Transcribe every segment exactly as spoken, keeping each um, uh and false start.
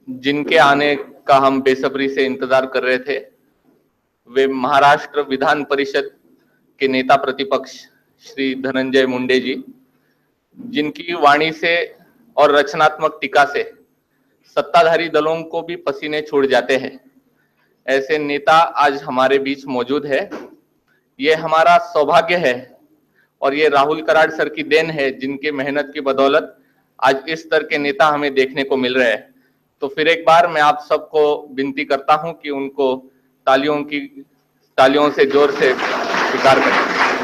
जिनके आने का हम बेसब्री से इंतजार कर रहे थे, वे महाराष्ट्र विधान परिषद के नेता प्रतिपक्ष श्री धनंजय मुंडे जी, जिनकी वाणी से और रचनात्मक टीका से सत्ताधारी दलों को भी पसीने छूट जाते हैं। ऐसे नेता आज हमारे बीच मौजूद है। ये हमारा सौभाग्य है और ये राहुल कराड़ सर की देन है, जिनके मेहनत की बदौलत आज इस स्तर के नेता हमें देखने को मिल रहे हैं। तो फिर एक बार मैं आप सबको विनती करता हूं कि उनको तालियों की तालियों से जोर से स्वीकार करें।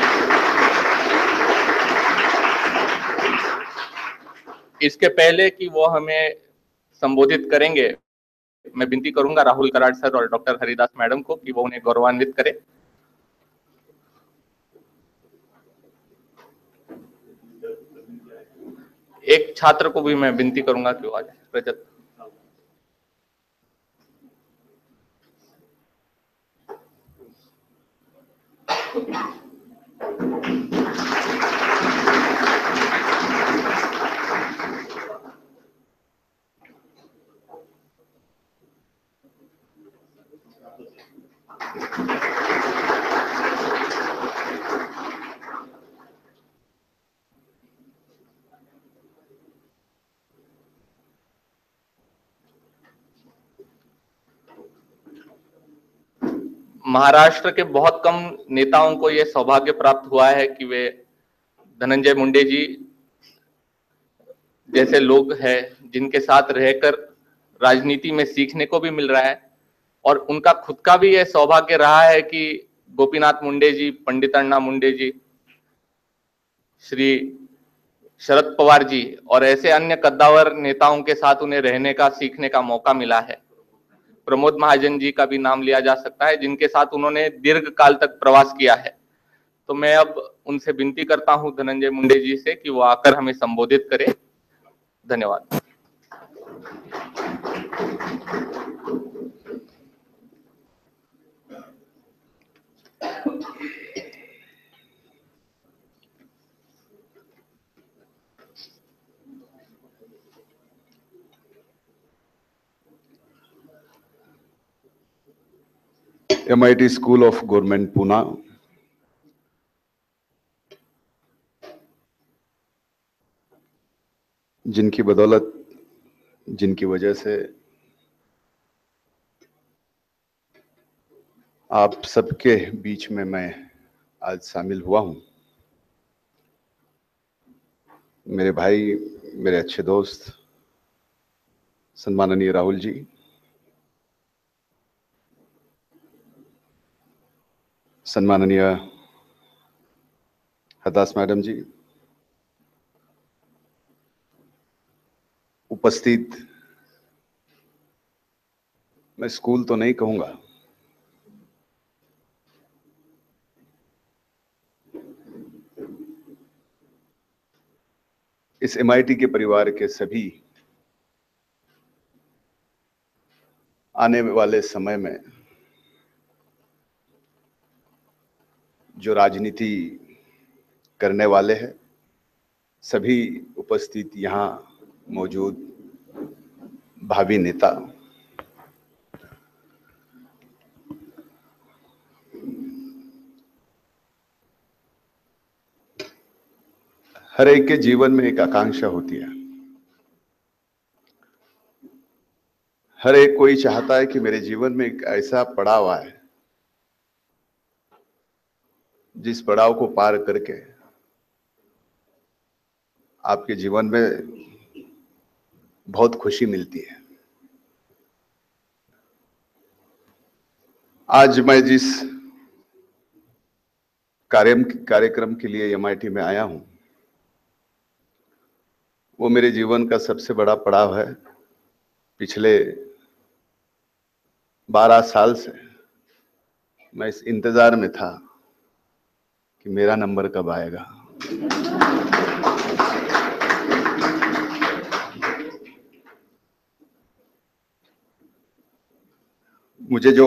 इसके पहले कि वो हमें संबोधित करेंगे, मैं विनती करूंगा राहुल कराड़ सर और डॉक्टर हरिदास मैडम को कि वो उन्हें गौरवान्वित करें। एक छात्र को भी मैं विनती करूंगा कि वो आ जाए। रजत, महाराष्ट्र के बहुत कम नेताओं को यह सौभाग्य प्राप्त हुआ है कि वे धनंजय मुंडे जी जैसे लोग हैं जिनके साथ रहकर राजनीति में सीखने को भी मिल रहा है, और उनका खुद का भी यह सौभाग्य रहा है कि गोपीनाथ मुंडे जी, पंडित अण्णा मुंडे जी, श्री शरद पवार जी और ऐसे अन्य कद्दावर नेताओं के साथ उन्हें रहने का, सीखने का मौका मिला है। प्रमोद महाजन जी का भी नाम लिया जा सकता है, जिनके साथ उन्होंने दीर्घ काल तक प्रवास किया है। तो मैं अब उनसे विनती करता हूं धनंजय मुंडे जी से कि वो आकर हमें संबोधित करें। धन्यवाद। M I T School of Government Pune, जिनकी बदौलत, जिनकी वजह से आप सबके बीच में मैं आज शामिल हुआ हूं। मेरे भाई, मेरे अच्छे दोस्त सम्माननीय राहुल जी, सम्माननीय हरदास मैडम जी, उपस्थित, मैं स्कूल तो नहीं कहूंगा, इस M I T के परिवार के सभी आने वाले समय में जो राजनीति करने वाले हैं, सभी उपस्थित यहाँ मौजूद भावी नेता, हर एक के जीवन में एक आकांक्षा होती है। हर एक कोई चाहता है कि मेरे जीवन में एक ऐसा पड़ाव आए जिस पड़ाव को पार करके आपके जीवन में बहुत खुशी मिलती है। आज मैं जिस कार्य कार्यक्रम के लिए M I T में आया हूं, वो मेरे जीवन का सबसे बड़ा पड़ाव है। पिछले बारह साल से मैं इस इंतजार में था कि मेरा नंबर कब आएगा। मुझे जो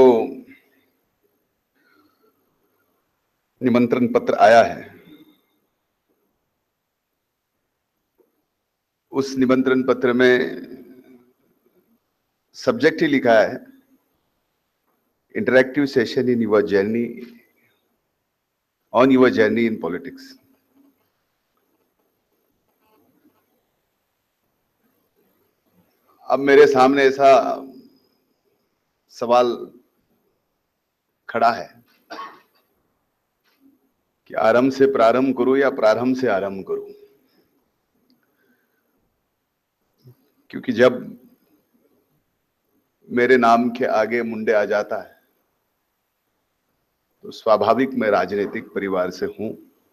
निमंत्रण पत्र आया है, उस निमंत्रण पत्र में सब्जेक्ट ही लिखा है, interactive session in your journey on your journey in politics. अब मेरे सामने ऐसा सवाल खड़ा है कि आरंभ से प्रारंभ करूं या प्रारंभ से आरंभ करूं, क्योंकि जब मेरे नाम के आगे मुंडे आ जाता है तो स्वाभाविक मैं राजनीतिक परिवार से हूं।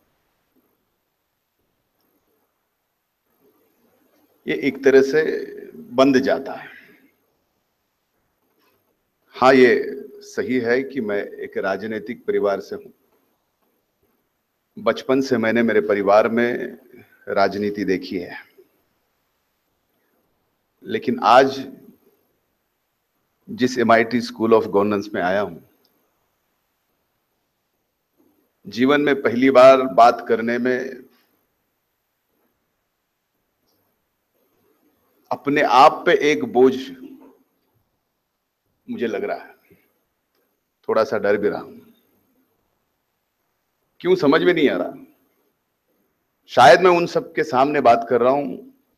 ये एक तरह से बंध जाता है। हाँ, ये सही है कि मैं एक राजनीतिक परिवार से हूं। बचपन से मैंने मेरे परिवार में राजनीति देखी है, लेकिन आज जिस M I T school of governance में आया हूं, जीवन में पहली बार बात करने में अपने आप पे एक बोझ मुझे लग रहा है, थोड़ा सा डर भी रहा हूं। क्यों समझ में नहीं आ रहा। शायद मैं उन सब के सामने बात कर रहा हूं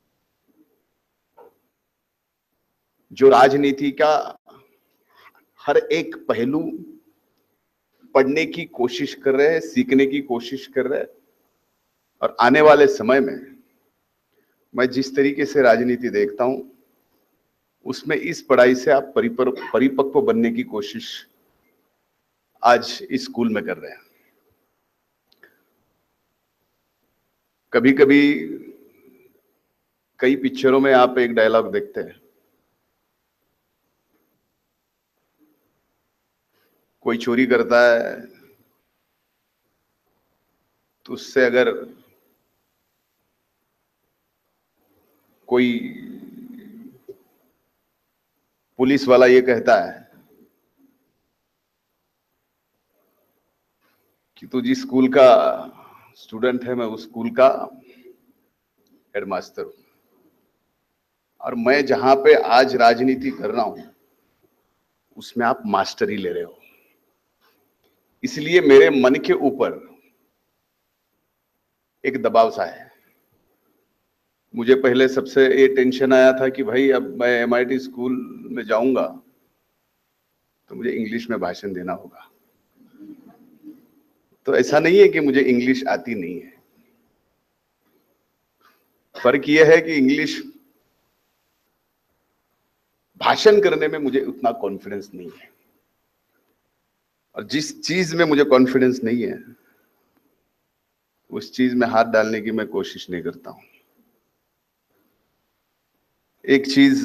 जो राजनीति का हर एक पहलू पढ़ने की कोशिश कर रहे हैं, सीखने की कोशिश कर रहे हैं, और आने वाले समय में मैं जिस तरीके से राजनीति देखता हूं उसमें इस पढ़ाई से आप परिपक्व बनने की कोशिश आज इस स्कूल में कर रहे हैं। कभी कभी कई पिक्चरों में आप एक डायलॉग देखते हैं, कोई चोरी करता है तो उससे अगर कोई पुलिस वाला ये कहता है कि तू जिस स्कूल का स्टूडेंट है, मैं उस स्कूल का हेडमास्टर हूं, और मैं जहां पे आज राजनीति कर रहा हूं उसमें आप मास्टरी ले रहे हो। इसलिए मेरे मन के ऊपर एक दबाव सा है। मुझे पहले सबसे ये टेंशन आया था कि भाई अब मैं एम आई टी स्कूल में जाऊंगा तो मुझे इंग्लिश में भाषण देना होगा। तो ऐसा नहीं है कि मुझे इंग्लिश आती नहीं है, फर्क यह है कि इंग्लिश भाषण करने में मुझे उतना कॉन्फिडेंस नहीं है, और जिस चीज में मुझे कॉन्फिडेंस नहीं है उस चीज में हाथ डालने की मैं कोशिश नहीं करता हूं। एक चीज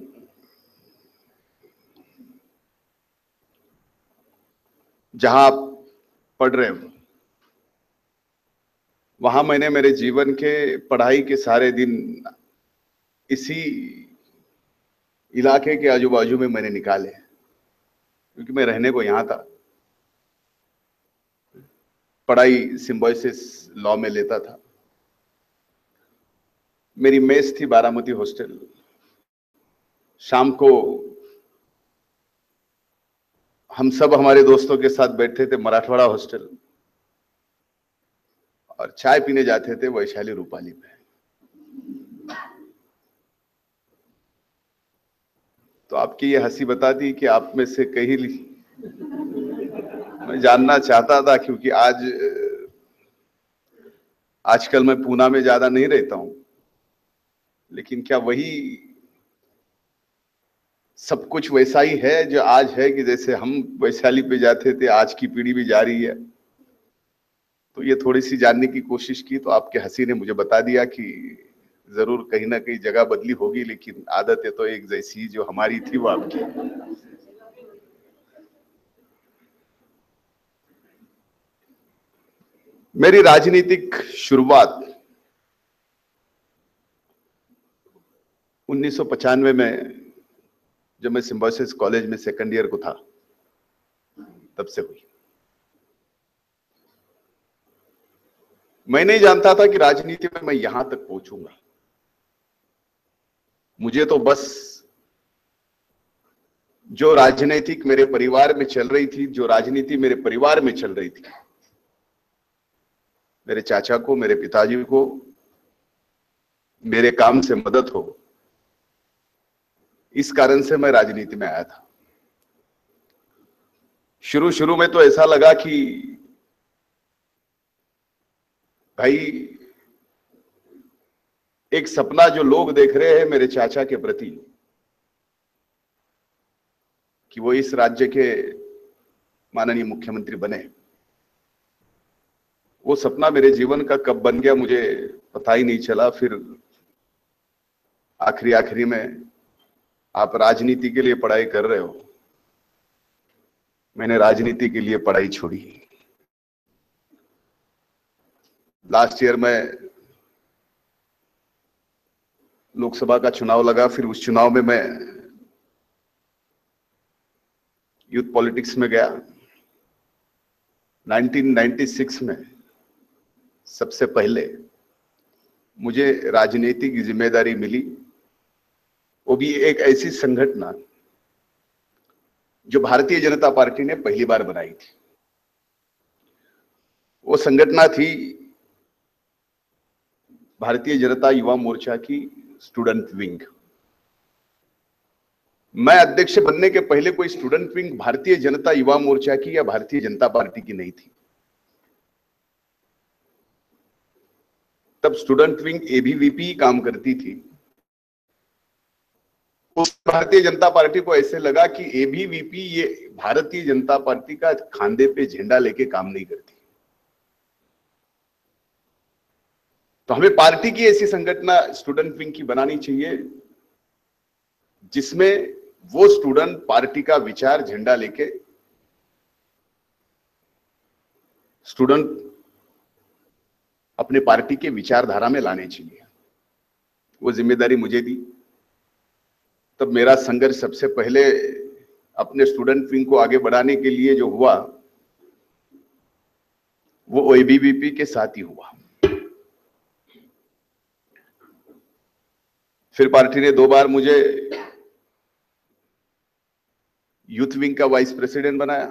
जहां आप पढ़ रहे हो वहां मैंने मेरे जीवन के पढ़ाई के सारे दिन इसी इलाके के आजू बाजू में मैंने निकाले, क्योंकि मैं रहने को यहां था। पढ़ाई सिम्बोसिस लॉ में लेता था। मेरी मेस थी बारामती हॉस्टल। शाम को हम सब हमारे दोस्तों के साथ बैठते थे मराठवाड़ा हॉस्टल, और चाय पीने जाते थे वैशाली रूपाली में। तो आपकी ये हंसी बताती कि आप में से कई मैं जानना चाहता था, क्योंकि आज आजकल मैं पूना में ज्यादा नहीं रहता हूं, लेकिन क्या वही सब कुछ वैसा ही है जो आज है कि जैसे हम वैशाली पे जाते थे, आज की पीढ़ी भी जा रही है। तो ये थोड़ी सी जानने की कोशिश की, तो आपके हंसी ने मुझे बता दिया कि जरूर कहीं ना कहीं जगह बदली होगी, लेकिन आदतें तो एक जैसी जो हमारी थी वो आपकी। मेरी राजनीतिक शुरुआत उन्नीस सौ पचानवे में जब मैं सिम्बोसिस कॉलेज में सेकंड ईयर को था तब से हुई। मैं नहीं जानता था कि राजनीति में मैं यहां तक पहुंचूंगा। मुझे तो बस जो राजनीतिक मेरे परिवार में चल रही थी, जो राजनीति मेरे परिवार में चल रही थी, मेरे चाचा को, मेरे पिताजी को मेरे काम से मदद हो, इस कारण से मैं राजनीति में आया था। शुरू शुरू में तो ऐसा लगा कि भाई एक सपना जो लोग देख रहे हैं मेरे चाचा के प्रति कि वो इस राज्य के माननीय मुख्यमंत्री बने, वो सपना मेरे जीवन का कब बन गया मुझे पता ही नहीं चला। फिर आखिरी आखिरी में आप राजनीति के लिए पढ़ाई कर रहे हो, मैंने राजनीति के लिए पढ़ाई छोड़ी। लास्ट ईयर में लोकसभा का चुनाव लगा, फिर उस चुनाव में मैं यूथ पॉलिटिक्स में गया। उन्नीस सौ छियानवे में सबसे पहले मुझे राजनीति की जिम्मेदारी मिली, वो भी एक ऐसी संगठन जो भारतीय जनता पार्टी ने पहली बार बनाई थी। वो संगठन थी भारतीय जनता युवा मोर्चा की स्टूडेंट विंग। मैं अध्यक्ष बनने के पहले कोई स्टूडेंट विंग भारतीय जनता युवा मोर्चा की या भारतीय जनता पार्टी की नहीं थी। तब स्टूडेंट विंग एबीवीपी काम करती थी। उस भारतीय जनता पार्टी को ऐसे लगा कि एबीवीपी ये भारतीय जनता पार्टी का खांदे पे झंडा लेके काम नहीं करती, तो हमें पार्टी की ऐसी संगठन स्टूडेंट विंग की बनानी चाहिए जिसमें वो स्टूडेंट पार्टी का विचार झंडा लेके स्टूडेंट अपने पार्टी के विचारधारा में लाने चाहिए। वो जिम्मेदारी मुझे दी। तब मेरा संघर्ष सबसे पहले अपने स्टूडेंट विंग को आगे बढ़ाने के लिए जो हुआ वो एबीवीपी के साथ ही हुआ। फिर पार्टी ने दो बार मुझे यूथ विंग का वाइस प्रेसिडेंट बनाया।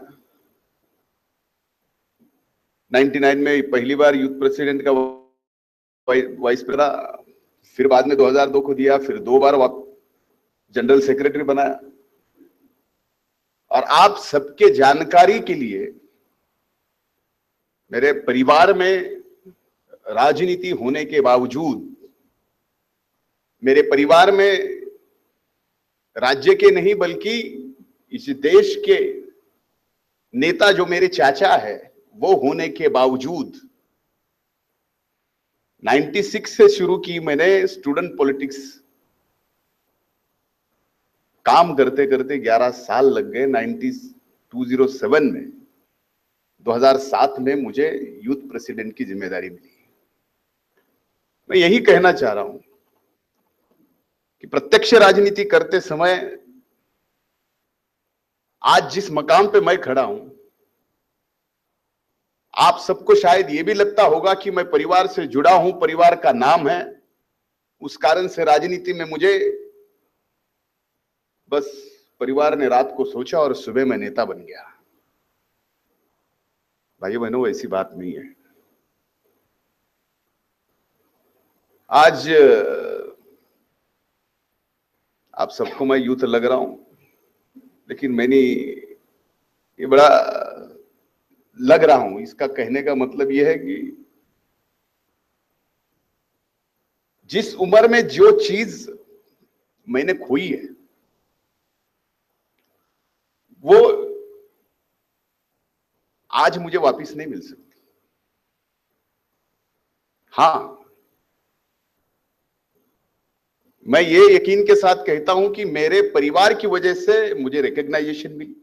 निन्यानवे में पहली बार यूथ प्रेसिडेंट का वाइस प्रेसिडेंट, फिर बाद में दो हज़ार दो को दिया, फिर दो बार जनरल सेक्रेटरी बनाया। और आप सबके जानकारी के लिए मेरे परिवार में राजनीति होने के बावजूद, मेरे परिवार में राज्य के नहीं बल्कि इस देश के नेता जो मेरे चाचा है वो होने के बावजूद छियानवे से शुरू की मैंने स्टूडेंट पॉलिटिक्स। काम करते करते ग्यारह साल लग गए। दो हज़ार सात में दो हज़ार सात में मुझे यूथ प्रेसिडेंट की जिम्मेदारी मिली। मैं यही कहना चाह रहा हूं कि प्रत्यक्ष राजनीति करते समय आज जिस मकाम पे मैं खड़ा हूं, आप सबको शायद ये भी लगता होगा कि मैं परिवार से जुड़ा हूं, परिवार का नाम है, उस कारण से राजनीति में मुझे बस परिवार ने रात को सोचा और सुबह मैं नेता बन गया। भाइयों बहनों, ऐसी बात नहीं है। आज आप सबको मैं यूथ लग रहा हूं, लेकिन मैंने ये बड़ा लग रहा हूं, इसका कहने का मतलब यह है कि जिस उम्र में जो चीज मैंने खोई है वो आज मुझे वापस नहीं मिल सकती। हां, मैं ये यकीन के साथ कहता हूं कि मेरे परिवार की वजह से मुझे रिकॉग्नाइजेशन मिली,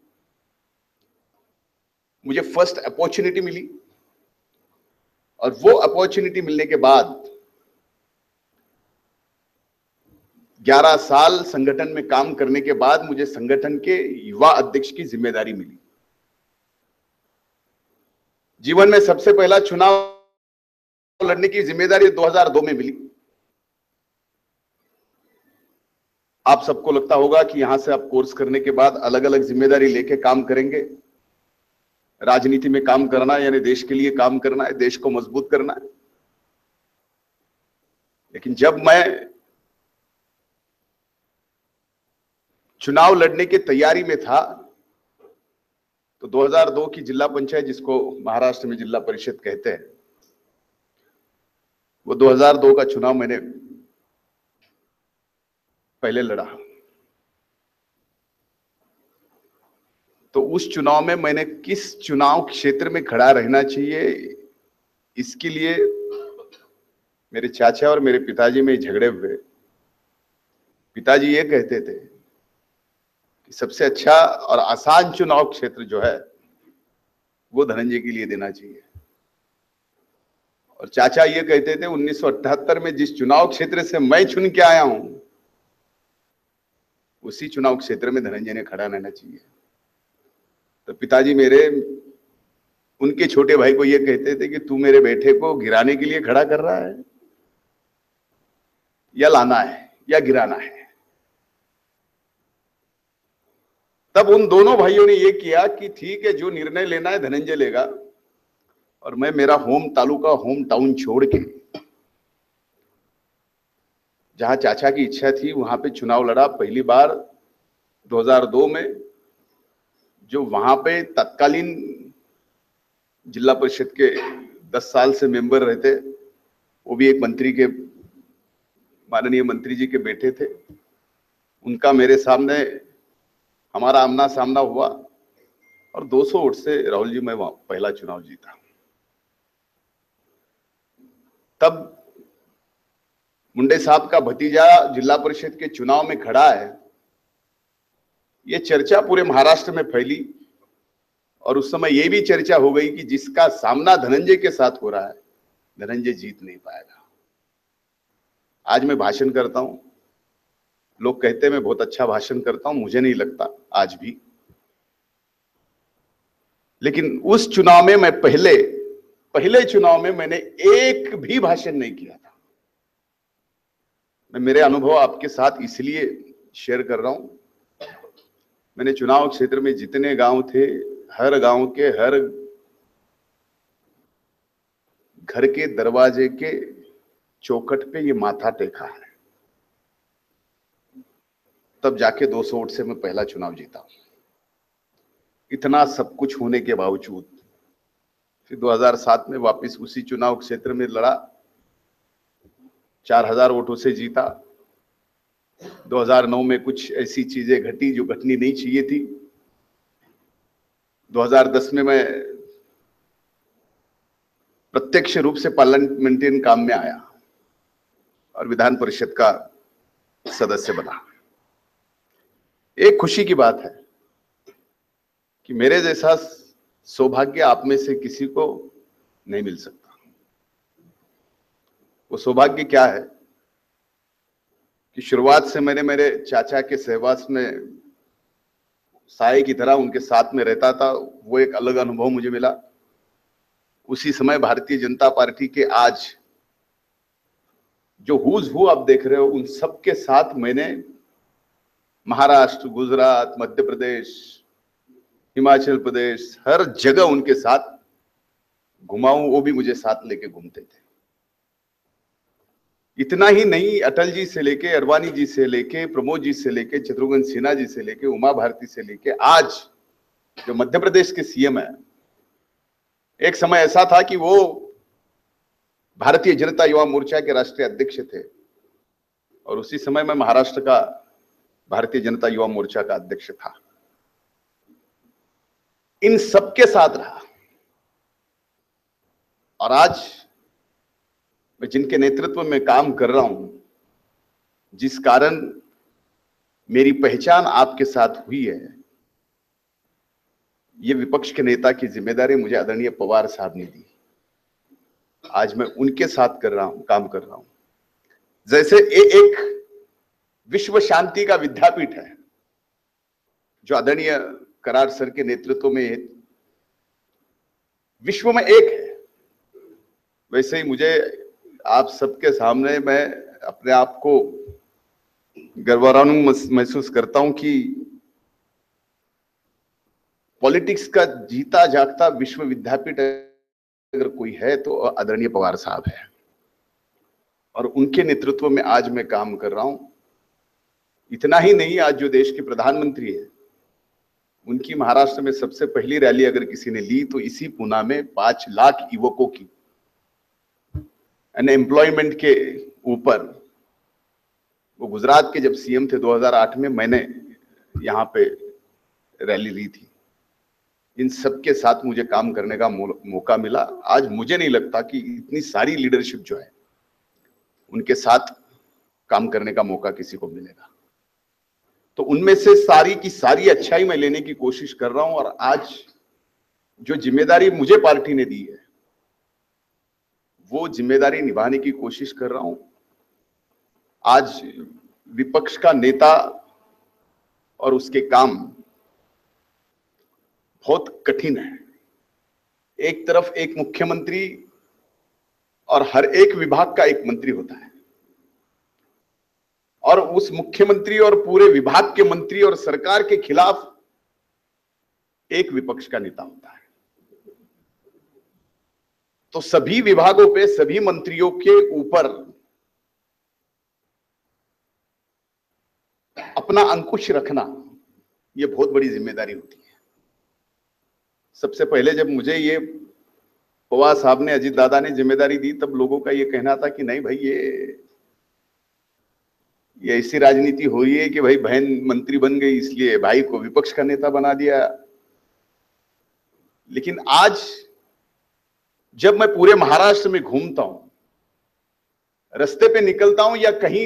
मुझे फर्स्ट अपॉर्चुनिटी मिली, और वो अपॉर्चुनिटी मिलने के बाद ग्यारह साल संगठन में काम करने के बाद मुझे संगठन के युवा अध्यक्ष की जिम्मेदारी मिली। जीवन में सबसे पहला चुनाव लड़ने की जिम्मेदारी दो हज़ार दो में मिली। आप सबको लगता होगा कि यहां से आप कोर्स करने के बाद अलग अलग जिम्मेदारी लेके काम करेंगे। राजनीति में काम करना यानी देश के लिए काम करना है, देश को मजबूत करना है। लेकिन जब मैं चुनाव लड़ने की तैयारी में था तो दो हज़ार दो की जिला पंचायत, जिसको महाराष्ट्र में जिला परिषद कहते हैं, वो दो हज़ार दो का चुनाव मैंने पहले लड़ा। तो उस चुनाव में मैंने किस चुनाव क्षेत्र में खड़ा रहना चाहिए, इसके लिए मेरे चाचा और मेरे पिताजी में झगड़े हुए। पिताजी ये कहते थे कि सबसे अच्छा और आसान चुनाव क्षेत्र जो है वो धनंजय के लिए देना चाहिए, और चाचा ये कहते थे उन्नीस सौ अठहत्तर में जिस चुनाव क्षेत्र से मैं चुन के आया हूं उसी चुनाव क्षेत्र में धनंजय ने खड़ा रहना चाहिए। तो पिताजी मेरे उनके छोटे भाई को ये कहते थे कि तू मेरे बेटे को गिराने के लिए खड़ा कर रहा है, या लाना है या गिराना है। तब उन दोनों भाइयों ने ये किया कि ठीक है, जो निर्णय लेना है धनंजय लेगा, और मैं मेरा होम तालुका होम टाउन छोड़ के जहां चाचा की इच्छा थी वहां पे चुनाव लड़ा पहली बार दो हज़ार दो में। जो वहां पे तत्कालीन जिला परिषद के दस साल से मेंबर रहते, वो भी एक मंत्री के, माननीय मंत्री जी के बेटे थे। उनका मेरे सामने हमारा आमना सामना हुआ और दो सौ वोट से राहुल जी मैं वहां पहला चुनाव जीता। तब मुंडे साहब का भतीजा जिला परिषद के चुनाव में खड़ा है, ये चर्चा पूरे महाराष्ट्र में फैली, और उस समय ये भी चर्चा हो गई कि जिसका सामना धनंजय के साथ हो रहा है धनंजय जीत नहीं पाएगा। आज मैं भाषण करता हूं, लोग कहते हैं मैं बहुत अच्छा भाषण करता हूं, मुझे नहीं लगता आज भी। लेकिन उस चुनाव में मैं पहले पहले चुनाव में मैंने एक भी भाषण नहीं किया था। मैं मेरे अनुभव आपके साथ इसलिए शेयर कर रहा हूं, मैंने चुनाव क्षेत्र में जितने गांव थे, हर गांव के हर घर के दरवाजे के चौखट पे ये माथा टेका है, तब जाके दो सौ वोट से मैं पहला चुनाव जीता। इतना सब कुछ होने के बावजूद फिर दो हज़ार सात में वापस उसी चुनाव क्षेत्र में लड़ा, चार हज़ार वोटों से जीता। दो हज़ार नौ में कुछ ऐसी चीजें घटी जो घटनी नहीं चाहिए थी। दो हज़ार दस में मैं प्रत्यक्ष रूप से पार्लियामेंटेरियन काम में आया और विधान परिषद का सदस्य बना। एक खुशी की बात है कि मेरे जैसा सौभाग्य आप में से किसी को नहीं मिल सकता। वो सौभाग्य क्या है कि शुरुआत से मैंने मेरे चाचा के सहवास में साए की तरह उनके साथ में रहता था। वो एक अलग अनुभव मुझे मिला। उसी समय भारतीय जनता पार्टी के आज जो हुज हु आप देख रहे हो, उन सब के साथ मैंने महाराष्ट्र, गुजरात, मध्य प्रदेश, हिमाचल प्रदेश, हर जगह उनके साथ घुमाऊं, वो भी मुझे साथ लेके घूमते थे। इतना ही नहीं, अटल जी से लेके, अरवानी जी से लेके, प्रमोद जी से लेके, शत्रुघ्न सिन्हा जी से लेके, उमा भारती से लेके आज जो मध्य प्रदेश के सीएम है, एक समय ऐसा था कि वो भारतीय जनता युवा मोर्चा के राष्ट्रीय अध्यक्ष थे, और उसी समय में महाराष्ट्र का भारतीय जनता युवा मोर्चा का अध्यक्ष था। इन सबके साथ रहा, और आज मैं जिनके नेतृत्व में काम कर रहा हूं, जिस कारण मेरी पहचान आपके साथ हुई है, ये विपक्ष के नेता की जिम्मेदारी मुझे आदरणीय पवार साहब ने दी। आज मैं उनके साथ कर रहा हूं, काम कर रहा हूं। जैसे ए, एक विश्व शांति का विद्यापीठ है जो आदरणीय करार सर के नेतृत्व में विश्व में एक है, वैसे ही मुझे आप सबके सामने मैं अपने आप को गर्वान्वित महसूस करता हूं कि पॉलिटिक्स का जीता जागता विश्व विद्यापीठ अगर कोई है तो आदरणीय पवार साहब है, और उनके नेतृत्व में आज मैं काम कर रहा हूं। इतना ही नहीं, आज जो देश के प्रधानमंत्री है उनकी महाराष्ट्र में सबसे पहली रैली अगर किसी ने ली तो इसी पूना में पांच लाख युवकों की अनएम्प्लॉयमेंट के ऊपर, वो गुजरात के जब सीएम थे दो हज़ार आठ में, मैंने यहां पे रैली ली थी। इन सबके साथ मुझे काम करने का मौका मिला। आज मुझे नहीं लगता कि इतनी सारी लीडरशिप जो है उनके साथ काम करने का मौका किसी को मिलेगा। तो उनमें से सारी की सारी अच्छाई मैं लेने की कोशिश कर रहा हूं, और आज जो जिम्मेदारी मुझे पार्टी ने दी है वो जिम्मेदारी निभाने की कोशिश कर रहा हूं। आज विपक्ष का नेता और उसके काम बहुत कठिन है। एक तरफ एक मुख्यमंत्री और हर एक विभाग का एक मंत्री होता है, और उस मुख्यमंत्री और पूरे विभाग के मंत्री और सरकार के खिलाफ एक विपक्ष का नेता होता है। तो सभी विभागों पे, सभी मंत्रियों के ऊपर अपना अंकुश रखना यह बहुत बड़ी जिम्मेदारी होती है। सबसे पहले जब मुझे ये पवार साहब ने, अजीत दादा ने जिम्मेदारी दी, तब लोगों का ये कहना था कि नहीं भाई, ये ये ऐसी राजनीति हो रही है कि भाई बहन मंत्री बन गई इसलिए भाई को विपक्ष का नेता बना दिया। लेकिन आज जब मैं पूरे महाराष्ट्र में घूमता हूं, रास्ते पे निकलता हूं, या कहीं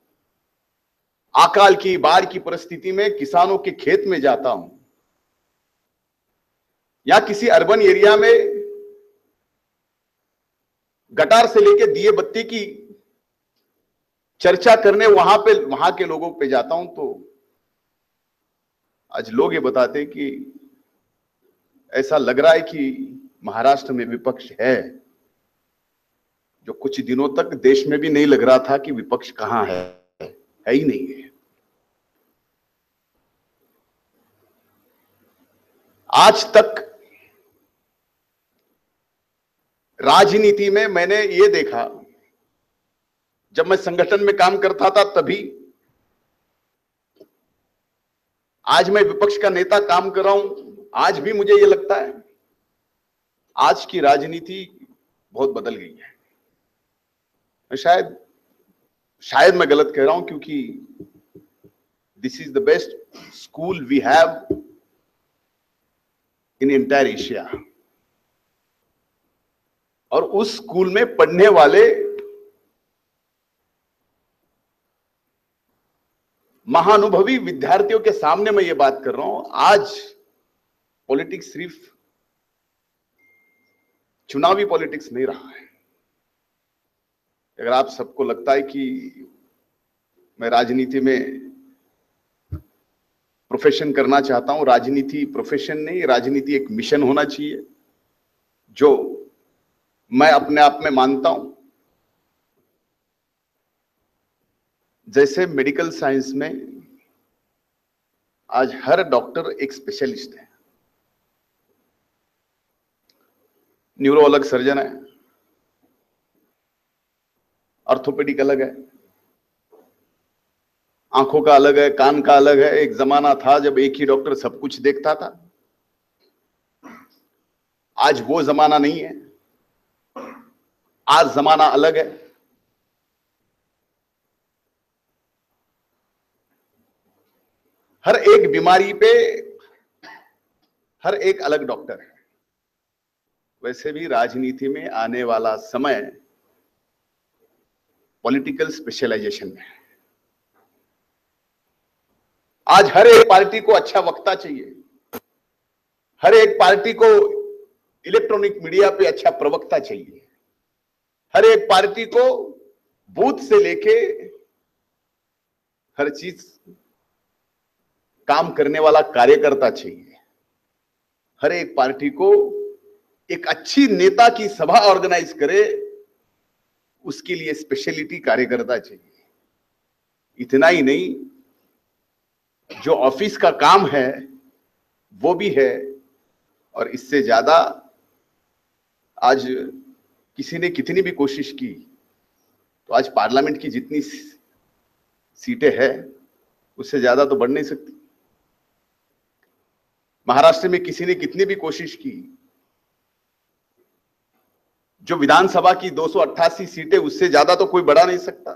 अकाल की, बाढ़ की परिस्थिति में किसानों के खेत में जाता हूं, या किसी अर्बन एरिया में गटार से लेके दिए बत्ती की चर्चा करने वहां पे वहां के लोगों पे जाता हूं, तो आज लोग ये बताते कि ऐसा लग रहा है कि महाराष्ट्र में विपक्ष है, जो कुछ दिनों तक देश में भी नहीं लग रहा था कि विपक्ष कहां है, है ही नहीं है। आज तक राजनीति में मैंने ये देखा, जब मैं संगठन में काम करता था तभी, आज मैं विपक्ष का नेता काम कर रहा हूं, आज भी मुझे ये लगता है आज की राजनीति बहुत बदल गई है। मैं शायद शायद मैं गलत कह रहा हूं, क्योंकि this is the best school we have in entire Asia, और उस स्कूल में पढ़ने वाले महानुभवी विद्यार्थियों के सामने मैं ये बात कर रहा हूं। आज पॉलिटिक्स सिर्फ चुनावी पॉलिटिक्स नहीं रहा है। अगर आप सबको लगता है कि मैं राजनीति में प्रोफेशन करना चाहता हूं, राजनीति प्रोफेशन नहीं, राजनीति एक मिशन होना चाहिए, जो मैं अपने आप में मानता हूं। जैसे मेडिकल साइंस में आज हर डॉक्टर एक स्पेशलिस्ट है। न्यूरो अलग सर्जन है, ऑर्थोपेडिक अलग है, आंखों का अलग है, कान का अलग है। एक जमाना था जब एक ही डॉक्टर सब कुछ देखता था, आज वो जमाना नहीं है। आज जमाना अलग है। हर एक बीमारी पे हर एक अलग डॉक्टर है। वैसे भी राजनीति में आने वाला समय पॉलिटिकल स्पेशलाइजेशन में है। आज हर एक पार्टी को अच्छा वक्ता चाहिए, हर एक पार्टी को इलेक्ट्रॉनिक मीडिया पे अच्छा प्रवक्ता चाहिए, हर एक पार्टी को बूथ से लेके हर चीज काम करने वाला कार्यकर्ता चाहिए। हर एक पार्टी को एक अच्छी नेता की सभा ऑर्गेनाइज करे, उसके लिए स्पेशलिटी कार्यकर्ता चाहिए। इतना ही नहीं, जो ऑफिस का काम है वो भी है, और इससे ज्यादा आज किसी ने कितनी भी कोशिश की तो आज पार्लियामेंट की जितनी सीटें हैं उससे ज्यादा तो बढ़ नहीं सकती। महाराष्ट्र में किसी ने कितनी भी कोशिश की, जो विधानसभा की दो सौ अट्ठासी सीटें उससे ज्यादा तो कोई बढ़ा नहीं सकता।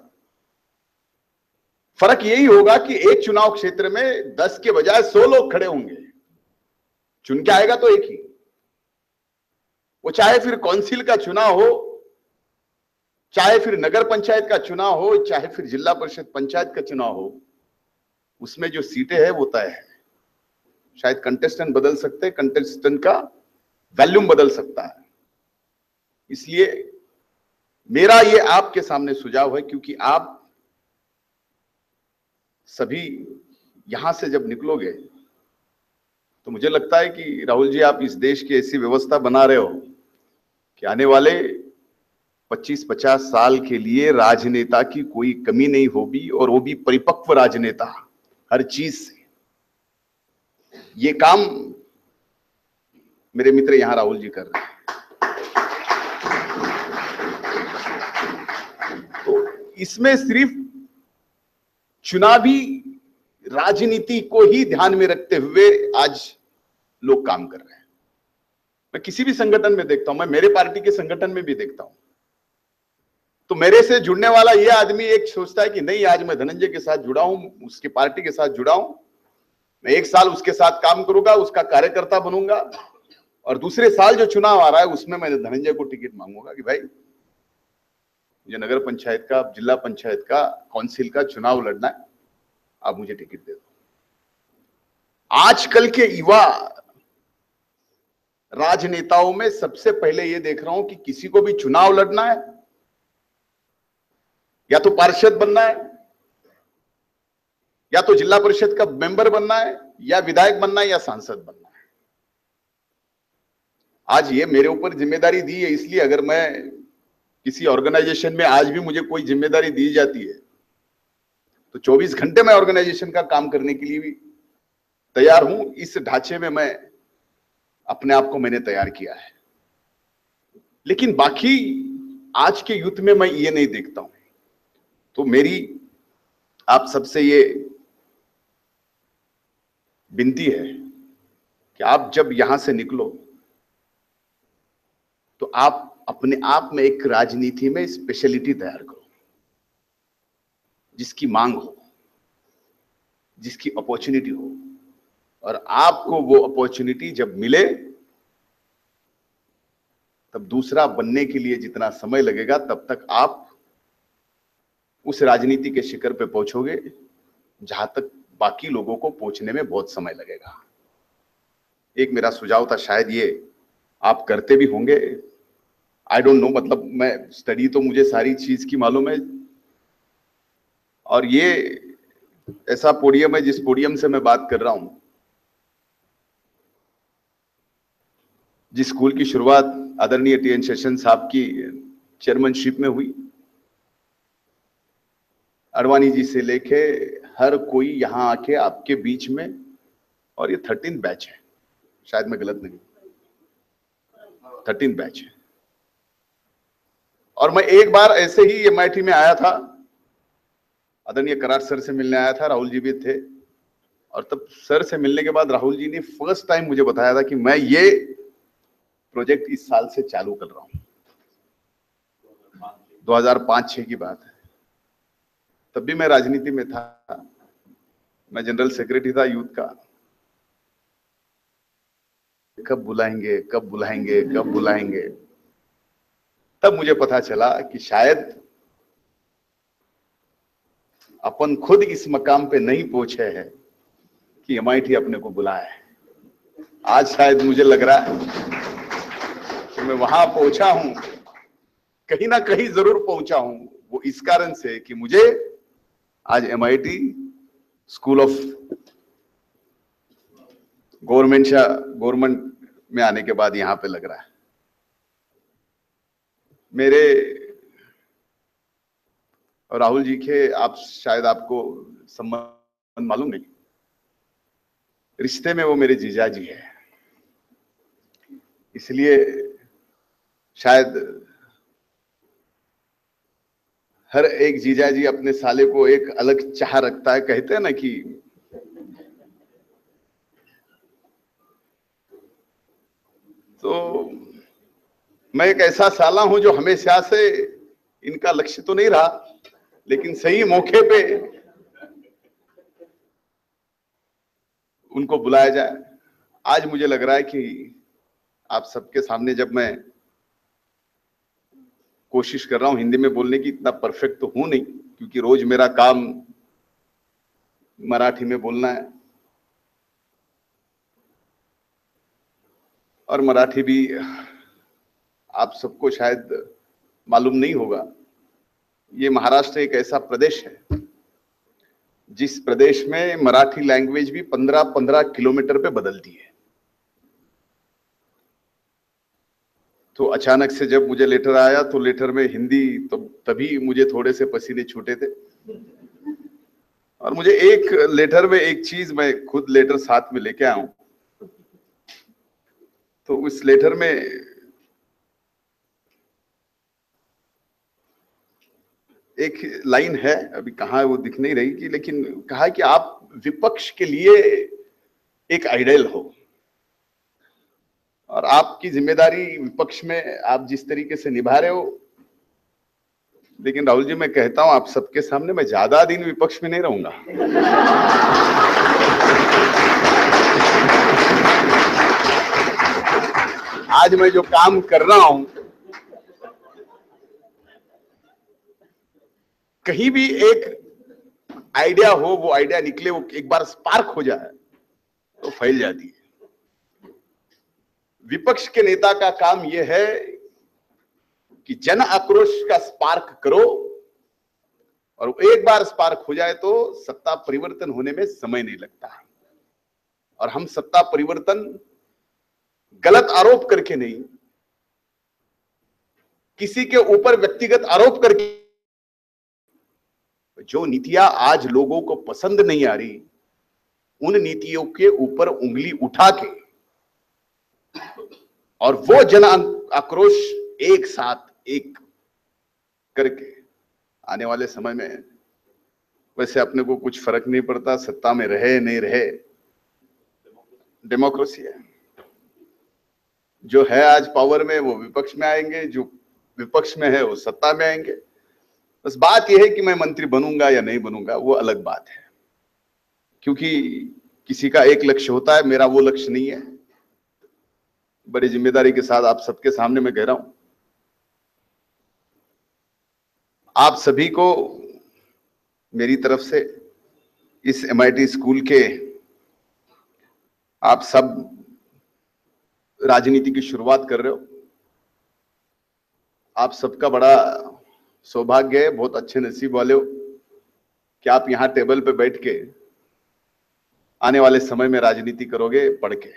फर्क यही होगा कि एक चुनाव क्षेत्र में दस के बजाय सौ लोग खड़े होंगे, चुन के आएगा तो एक ही, वो चाहे फिर काउंसिल का चुनाव हो, चाहे फिर नगर पंचायत का चुनाव हो, चाहे फिर जिला परिषद पंचायत का चुनाव हो, उसमें जो सीटें हैं वो तय है। शायद कंटेस्टेंट बदल सकते हैं, कंटेस्टेंट का वॉल्यूम बदल सकता है। इसलिए मेरा ये आपके सामने सुझाव है, क्योंकि आप सभी यहां से जब निकलोगे तो मुझे लगता है कि राहुल जी आप इस देश की ऐसी व्यवस्था बना रहे हो कि आने वाले पच्चीस पचास साल के लिए राजनेता की कोई कमी नहीं होगी, और वो भी परिपक्व राजनेता हर चीज से। ये काम मेरे मित्र यहां राहुल जी कर रहे हैं। तो इसमें सिर्फ चुनावी राजनीति को ही ध्यान में रखते हुए आज लोग काम कर रहे हैं। मैं किसी भी संगठन में देखता हूं, मैं मेरे पार्टी के संगठन में भी देखता हूं, तो मेरे से जुड़ने वाला यह आदमी एक सोचता है कि नहीं, आज मैं धनंजय के साथ जुड़ा हूं, उसकी पार्टी के साथ जुड़ा हूं, मैं एक साल उसके साथ काम करूंगा, उसका कार्यकर्ता बनूंगा, और दूसरे साल जो चुनाव आ रहा है उसमें मैं धनंजय को टिकट मांगूंगा कि भाई मुझे नगर पंचायत का, जिला पंचायत का, काउंसिल का चुनाव लड़ना है, आप मुझे टिकट दे दो। आजकल के युवा राजनेताओं में सबसे पहले यह देख रहा हूं कि किसी को भी चुनाव लड़ना है, या तो पार्षद बनना है, या तो जिला परिषद का मेंबर बनना है, या विधायक बनना है, या सांसद बनना है। आज ये मेरे ऊपर जिम्मेदारी दी है, इसलिए अगर मैं किसी ऑर्गेनाइजेशन में आज भी मुझे कोई जिम्मेदारी दी जाती है तो चौबीस घंटे मैं ऑर्गेनाइजेशन का काम करने के लिए भी तैयार हूं। इस ढांचे में मैं अपने आप को मैंने तैयार किया है। लेकिन बाकी आज के यूथ में मैं ये नहीं देखता हूं। तो मेरी आप सबसे ये विनती है कि आप जब यहां से निकलो तो आप अपने आप में एक राजनीति में स्पेशलिटी तैयार करो, जिसकी मांग हो, जिसकी अपॉर्चुनिटी हो, और आपको वो अपॉर्चुनिटी जब मिले तब दूसरा बनने के लिए जितना समय लगेगा तब तक आप उस राजनीति के शिखर पे पहुंचोगे जहां तक बाकी लोगों को पहुंचने में बहुत समय लगेगा। एक मेरा सुझाव था, शायद ये आप करते भी होंगे, आई डोंट नो, मतलब मैं स्टडी तो मुझे सारी चीज की मालूम है, और ये ऐसा पोडियम है जिस पोडियम से मैं बात कर रहा हूं, जिस स्कूल की शुरुआत आदरणीय टी एन शेषन साहब की चेयरमैनशिप में हुई, अडवाणी जी से लेके हर कोई यहां आके आपके बीच में, और ये थर्टीन बैच है, शायद मैं गलत नहीं, थर्टीन बैच है। और मैं एक बार ऐसे ही एम आई टी में आया था, आदरणीय करार सर से मिलने आया था, राहुल जी भी थे, और तब सर से मिलने के बाद राहुल जी ने फर्स्ट टाइम मुझे बताया था कि मैं ये प्रोजेक्ट इस साल से चालू कर रहा हूं। दो हज़ार पाँच छह की बात है, तब भी मैं राजनीति में था, मैं जनरल सेक्रेटरी था यूथ का। कब बुलाएंगे कब बुलाएंगे कब बुलाएंगे, तब मुझे पता चला कि शायद अपन खुद इस मकाम पे नहीं पहुंचे हैं कि एम आई टी अपने को बुलाए। आज शायद मुझे लग रहा है कि मैं वहां पहुंचा हूं, कहीं ना कहीं जरूर पहुंचा हूं। वो इस कारण से कि मुझे आज M I T school of government government में आने के बाद यहां पे लग रहा है। मेरे और राहुल जी के आप शायद आपको संबंध मालूम नहीं, रिश्ते में वो मेरे जीजा जी है, इसलिए शायद हर एक जीजा जी अपने साले को एक अलग चाह रखता है। कहते हैं ना कि तो मैं एक ऐसा साला हूं जो हमेशा से इनका लक्ष्य तो नहीं रहा, लेकिन सही मौके पे उनको बुलाया जाए। आज मुझे लग रहा है कि आप सबके सामने जब मैं कोशिश कर रहा हूं हिंदी में बोलने की, इतना परफेक्ट तो हूं नहीं, क्योंकि रोज मेरा काम मराठी में बोलना है और मराठी भी आप सबको शायद मालूम नहीं होगा। ये महाराष्ट्र एक ऐसा प्रदेश है जिस प्रदेश में मराठी लैंग्वेज भी पंद्रह पंद्रह किलोमीटर पे बदलती है। तो अचानक से जब मुझे लेटर आया तो लेटर में हिंदी, तो तभी मुझे थोड़े से पसीने छूटे थे। और मुझे एक लेटर में एक चीज, मैं खुद लेटर साथ में लेके आया हूं, तो उस लेटर में एक लाइन है, अभी कहाँ वो दिख नहीं रही कि, लेकिन कहा कि आप विपक्ष के लिए एक आइडियल हो और आपकी जिम्मेदारी विपक्ष में आप जिस तरीके से निभा रहे हो। लेकिन राहुल जी, मैं कहता हूं आप सबके सामने, मैं ज्यादा दिन विपक्ष में नहीं रहूंगा। आज मैं जो काम कर रहा हूं, कहीं भी एक आइडिया हो, वो आइडिया निकले, वो एक बार स्पार्क हो जाए तो फैल जाती है। विपक्ष के नेता का काम यह है कि जन आक्रोश का स्पार्क करो, और एक बार स्पार्क हो जाए तो सत्ता परिवर्तन होने में समय नहीं लगता। और हम सत्ता परिवर्तन गलत आरोप करके नहीं, किसी के ऊपर व्यक्तिगत आरोप करके, जो नीतियां आज लोगों को पसंद नहीं आ रही, उन नीतियों के ऊपर उंगली उठा के और वो जन आक्रोश एक साथ एक करके आने वाले समय में, वैसे अपने को कुछ फर्क नहीं पड़ता सत्ता में रहे नहीं रहे, डेमोक्रेसी है। जो है आज पावर में वो विपक्ष में आएंगे, जो विपक्ष में है वो सत्ता में आएंगे। बस बात यह है कि मैं मंत्री बनूंगा या नहीं बनूंगा, वो अलग बात है, क्योंकि किसी का एक लक्ष्य होता है, मेरा वो लक्ष्य नहीं है। बड़ी जिम्मेदारी के साथ आप सबके सामने मैं कह रहा हूं, आप सभी को मेरी तरफ से इस एम आई टी स्कूल के, आप सब राजनीति की शुरुआत कर रहे हो, आप सबका बड़ा सौभाग्य है, बहुत अच्छे नसीब वाले हो कि आप यहां टेबल पे बैठ के आने वाले समय में राजनीति करोगे पढ़ के।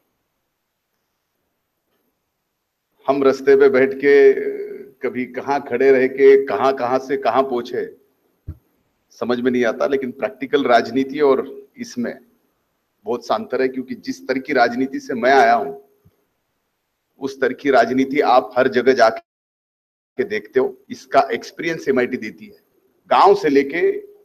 हम रास्ते पे बैठ के कभी कहां खड़े रह के कहां कहां से कहां पहुंचे समझ में नहीं आता, लेकिन प्रैक्टिकल राजनीति और इसमें बहुत सा अंतर है, क्योंकि जिस तरह की राजनीति से मैं आया हूं उस तरह की राजनीति आप हर जगह जाके के देखते हो। इसका एक्सपीरियंस एम आई टी देती है। गांव से लेके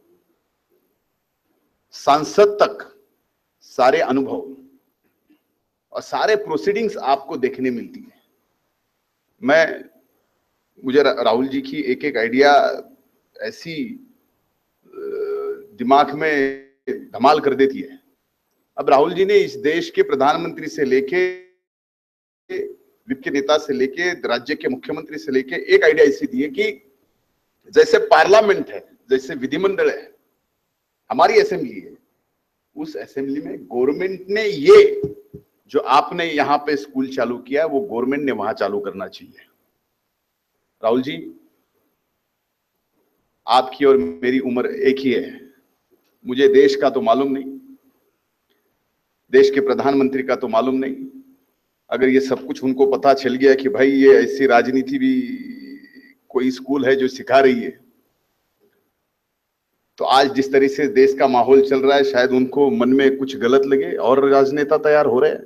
सांसद तक सारे अनुभव और सारे प्रोसीडिंग्स आपको देखने मिलती है। मैं मुझे राहुल जी की एक एक आइडिया ऐसी दिमाग में धमाल कर देती है। अब राहुल जी ने इस देश के प्रधानमंत्री से लेके, विपक्ष के नेता से लेके, राज्य के मुख्यमंत्री से लेके एक आइडिया ऐसी दी है कि जैसे पार्लियामेंट है, जैसे विधिमंडल है, हमारी असेंबली है, उस असेंबली में गवर्नमेंट ने ये जो आपने यहां पे स्कूल चालू किया है वो गवर्नमेंट ने वहां चालू करना चाहिए। राहुल जी, आपकी और मेरी उम्र एक ही है। मुझे देश का तो मालूम नहीं, देश के प्रधानमंत्री का तो मालूम नहीं। अगर ये सब कुछ उनको पता चल गया कि भाई ये ऐसी राजनीति भी कोई स्कूल है जो सिखा रही है, तो आज जिस तरह से देश का माहौल चल रहा है, शायद उनको मन में कुछ गलत लगे और राजनेता तैयार हो रहे हैं।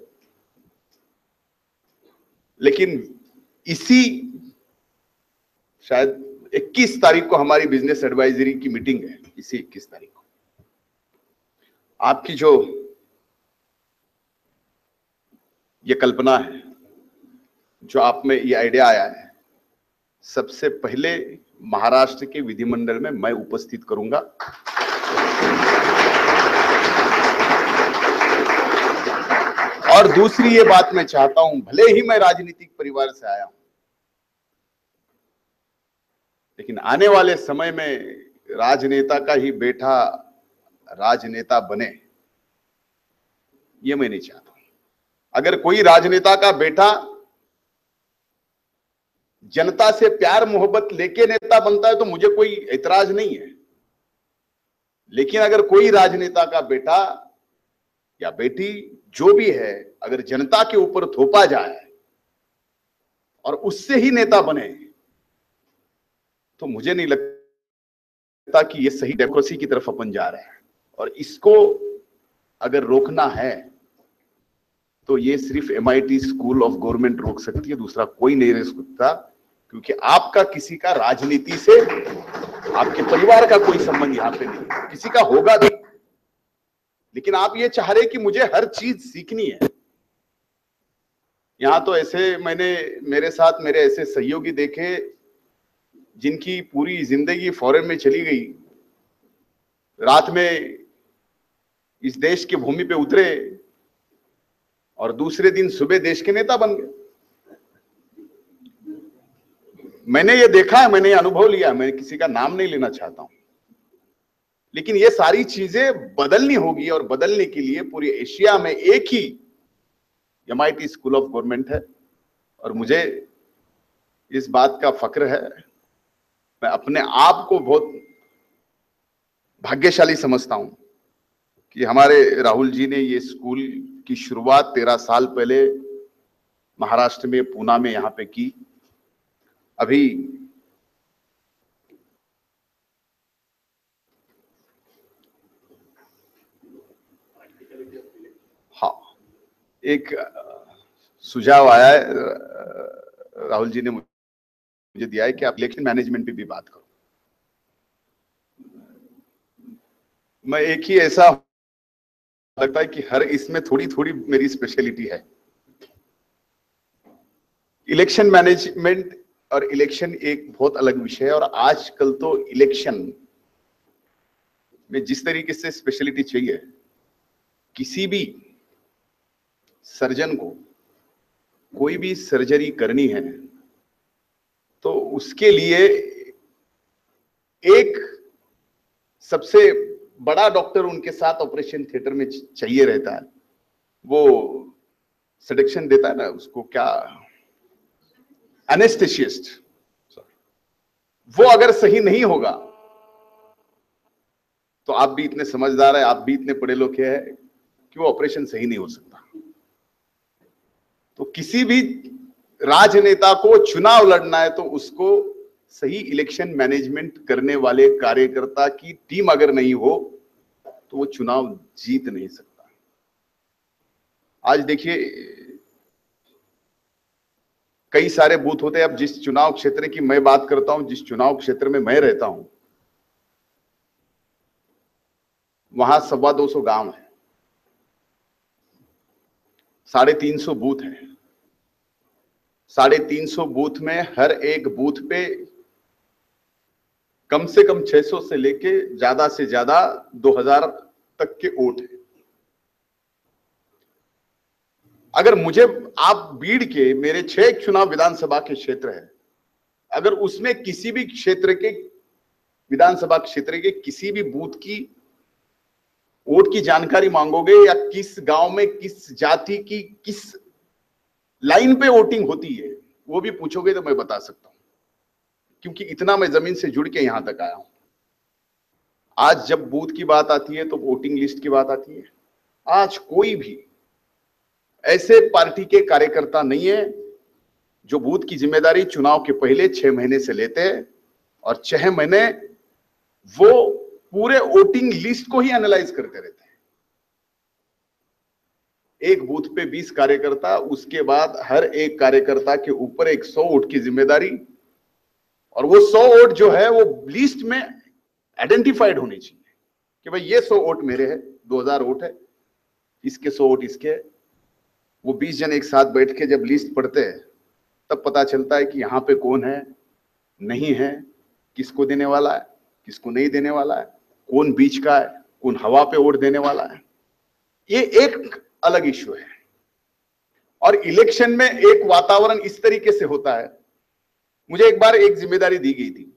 लेकिन इसी शायद इक्कीस तारीख को हमारी बिजनेस एडवाइजरी की मीटिंग है। इसी इक्कीस तारीख को आपकी जो ये कल्पना है, जो आप में ये आइडिया आया है, सबसे पहले महाराष्ट्र के विधिमंडल में मैं उपस्थित करूंगा। और दूसरी ये बात मैं चाहता हूं, भले ही मैं राजनीतिक परिवार से आया हूं, लेकिन आने वाले समय में राजनेता का ही बेटा राजनेता बने, ये मैं नहीं चाहता। अगर कोई राजनेता का बेटा जनता से प्यार मोहब्बत लेके नेता बनता है तो मुझे कोई ऐतराज नहीं है। लेकिन अगर कोई राजनेता का बेटा या बेटी जो भी है, अगर जनता के ऊपर थोपा जाए और उससे ही नेता बने, तो मुझे नहीं लगता कि ये सही डेमोक्रेसी की तरफ अपन जा रहे हैं। और इसको अगर रोकना है तो ये सिर्फ M I T school of government रोक सकती है, दूसरा कोई नहीं रोक सकता। क्योंकि आपका किसी का राजनीति से, आपके परिवार का कोई संबंध यहां पे नहीं, किसी का होगा भी, लेकिन आप ये चाह रहे कि मुझे हर चीज सीखनी है। यहां तो ऐसे मैंने मेरे साथ मेरे ऐसे सहयोगी देखे जिनकी पूरी जिंदगी फॉरेन में चली गई, रात में इस देश की भूमि पे उतरे और दूसरे दिन सुबह देश के नेता बन गए। मैंने ये देखा है, मैंने ये अनुभव लिया। मैं किसी का नाम नहीं लेना चाहता हूं, लेकिन ये सारी चीजें बदलनी होगी और बदलने के लिए पूरी एशिया में एक ही M I T school of government है। और मुझे इस बात का फक्र है, मैं अपने आप को बहुत भाग्यशाली समझता हूं कि हमारे राहुल जी ने ये स्कूल की शुरुआत तेरह साल पहले महाराष्ट्र में पूना में यहां पे की। अभी हाँ, एक सुझाव आया है, राहुल जी ने मुझे दिया है कि आप इलेक्शन मैनेजमेंट पे भी बात करो। मैं एक ही ऐसा लगता है कि हर इसमें थोड़ी थोड़ी मेरी स्पेशलिटी है। इलेक्शन मैनेजमेंट और इलेक्शन एक बहुत अलग विषय है। और आजकल तो इलेक्शन में जिस तरीके से स्पेशलिटी चाहिए, किसी भी सर्जन को कोई भी सर्जरी करनी है तो उसके लिए एक सबसे बड़ा डॉक्टर उनके साथ ऑपरेशन थिएटर में चाहिए रहता है। वो सडेक्शन देता है ना, उसको क्या, एनेस्थेसिस्ट। वो अगर सही नहीं होगा तो आप भी इतने समझदार है, आप भी इतने पढ़े लिखे हैं कि वो ऑपरेशन सही नहीं हो सकता। तो किसी भी राजनेता को चुनाव लड़ना है तो उसको सही इलेक्शन मैनेजमेंट करने वाले कार्यकर्ता की टीम अगर नहीं हो तो वो चुनाव जीत नहीं सकता। आज देखिए, कई सारे बूथ होते हैं। अब जिस चुनाव क्षेत्र की मैं बात करता हूं, जिस चुनाव क्षेत्र में मैं रहता हूं, वहां सवा दो सौ गांव है, साढ़े तीन सौ बूथ है। साढ़े तीन सौ बूथ में हर एक बूथ पे कम से कम छह सौ से लेके ज्यादा से ज्यादा दो हज़ार तक के वोट है। अगर मुझे आप बीड़ के, मेरे छह चुनाव विधानसभा के क्षेत्र है, अगर उसमें किसी भी क्षेत्र के विधानसभा क्षेत्र के किसी भी बूथ की वोट की जानकारी मांगोगे या किस गांव में किस जाति की किस लाइन पे वोटिंग होती है वो भी पूछोगे तो मैं बता सकता हूं, क्योंकि इतना मैं जमीन से जुड़ के यहां तक आया हूं। आज जब बूथ की बात आती है तो वोटिंग लिस्ट की बात आती है। आज कोई भी ऐसे पार्टी के कार्यकर्ता नहीं है जो बूथ की जिम्मेदारी चुनाव के पहले छह महीने से लेते हैं और छह महीने वो पूरे वोटिंग लिस्ट को ही एनालाइज करते रहते हैं। एक बूथ पे बीस कार्यकर्ता, उसके बाद हर एक कार्यकर्ता के ऊपर एक सौ वोट की जिम्मेदारी, और वो सौ वोट जो है वो लिस्ट में आइडेंटिफाइड होनी चाहिए कि भाई ये सौ वोट मेरे है, दो हज़ार वोट है, इसके सौ वोट इसके है। वो बीस जन एक साथ बैठ के जब लिस्ट पढ़ते हैं तब पता चलता है कि यहाँ पे कौन है, नहीं है, किसको देने वाला है, किसको नहीं देने वाला है, कौन बीच का है, कौन हवा पे वोट देने वाला है। ये एक अलग इश्यू है। और इलेक्शन में एक वातावरण इस तरीके से होता है। मुझे एक बार एक जिम्मेदारी दी गई थी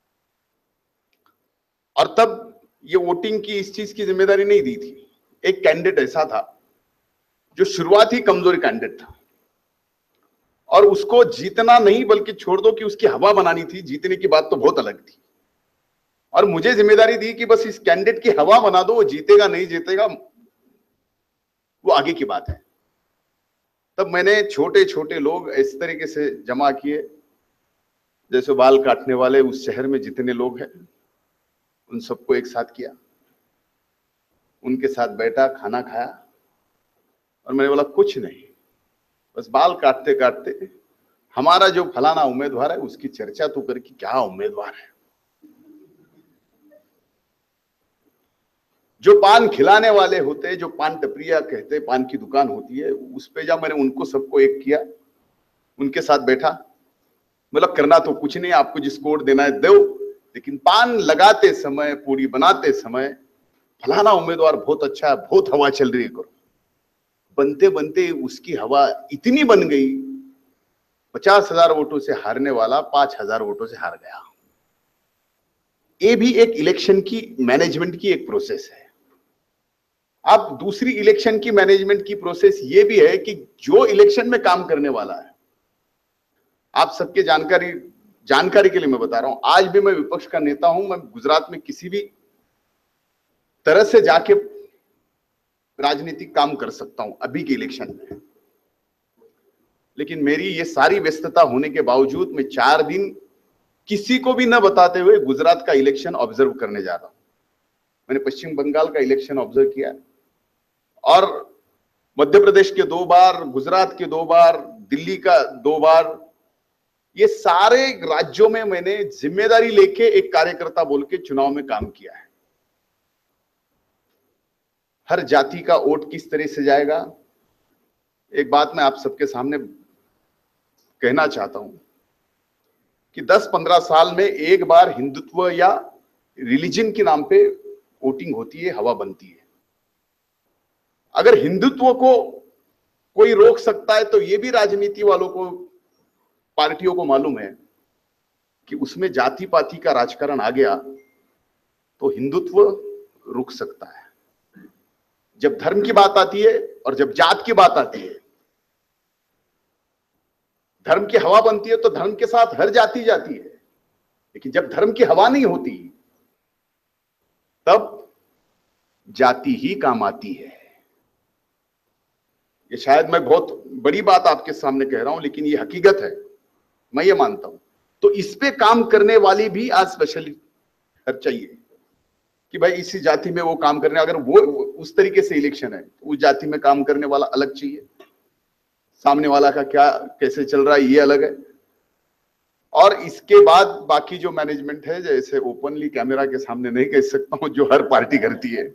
और तब ये वोटिंग की इस चीज की जिम्मेदारी नहीं दी थी। एक कैंडिडेट ऐसा था जो शुरुआती कमजोरी कैंडिडेट था और उसको जीतना नहीं बल्कि छोड़ दो कि उसकी हवा बनानी थी, जीतने की बात तो बहुत अलग थी। और मुझे जिम्मेदारी दी कि बस इस कैंडिडेट की हवा बना दो, वो जीतेगा नहीं जीतेगा वो आगे की बात है। तब मैंने छोटे छोटे लोग इस तरीके से जमा किए, जैसे बाल काटने वाले उस शहर में जितने लोग हैं उन सबको एक साथ किया, उनके साथ बैठा, खाना खाया और मैंने बोला कुछ नहीं, बस बाल काटते काटते हमारा जो फलाना उम्मीदवार है उसकी चर्चा तो कर कि क्या उम्मीदवार है। जो पान खिलाने वाले होते, जो पान टपरिया कहते, पान की दुकान होती है, उस पे जा मैंने उनको सबको एक किया, उनके साथ बैठा, मतलब करना तो कुछ नहीं, आपको जिसको वोट देना है दो, लेकिन पान लगाते समय, पूरी बनाते समय फलाना उम्मीदवार बहुत अच्छा है, बहुत हवा चल रही है करो। बनते बनते उसकी हवा इतनी बन गई, पचास हजार वोटों से हारने वाला पांच हजार वोटों से हार गया। ये भी एक इलेक्शन की मैनेजमेंट की एक प्रोसेस है। अब दूसरी इलेक्शन की मैनेजमेंट की प्रोसेस ये भी है कि जो इलेक्शन में काम करने वाला है, आप सबके जानकारी जानकारी के लिए मैं बता रहा हूं, आज भी मैं विपक्ष का नेता हूं, मैं गुजरात में किसी भी तरह से जाके राजनीतिक काम कर सकता हूं अभी के इलेक्शन में। लेकिन मेरी ये सारी व्यस्तता होने के बावजूद मैं चार दिन किसी को भी न बताते हुए गुजरात का इलेक्शन ऑब्जर्व करने जा रहा हूं। मैंने पश्चिम बंगाल का इलेक्शन ऑब्जर्व किया और मध्य प्रदेश के दो बार, गुजरात के दो बार, दिल्ली का दो बार, ये सारे राज्यों में मैंने जिम्मेदारी लेके एक कार्यकर्ता बोल के चुनाव में काम किया है। हर जाति का वोट किस तरह से जाएगा, एक बात मैं आप सबके सामने कहना चाहता हूं कि दस पंद्रह साल में एक बार हिंदुत्व या रिलीजन के नाम पे वोटिंग होती है, हवा बनती है। अगर हिंदुत्व को कोई रोक सकता है तो ये भी राजनीति वालों को, पार्टियों को मालूम है कि उसमें जाति पाति का राजकारण आ गया तो हिंदुत्व रुक सकता है। जब धर्म की बात आती है और जब जात की बात आती है, धर्म की हवा बनती है तो धर्म के साथ हर जाति जाती है। लेकिन जब धर्म की हवा नहीं होती तब जाति ही काम आती है। ये शायद मैं बहुत बड़ी बात आपके सामने कह रहा हूं, लेकिन ये हकीकत है, मैं ये मानता हूं। तो इस पे काम करने वाली भी आज स्पेशली चाहिए कि भाई इसी जाति में वो काम करने, अगर वो उस तरीके से इलेक्शन है तो उस जाति में काम करने वाला अलग चाहिए, सामने वाला का क्या कैसे चल रहा है ये अलग है। और इसके बाद बाकी जो मैनेजमेंट है, जैसे ओपनली कैमरा के सामने नहीं कह सकता हूं जो हर पार्टी करती है,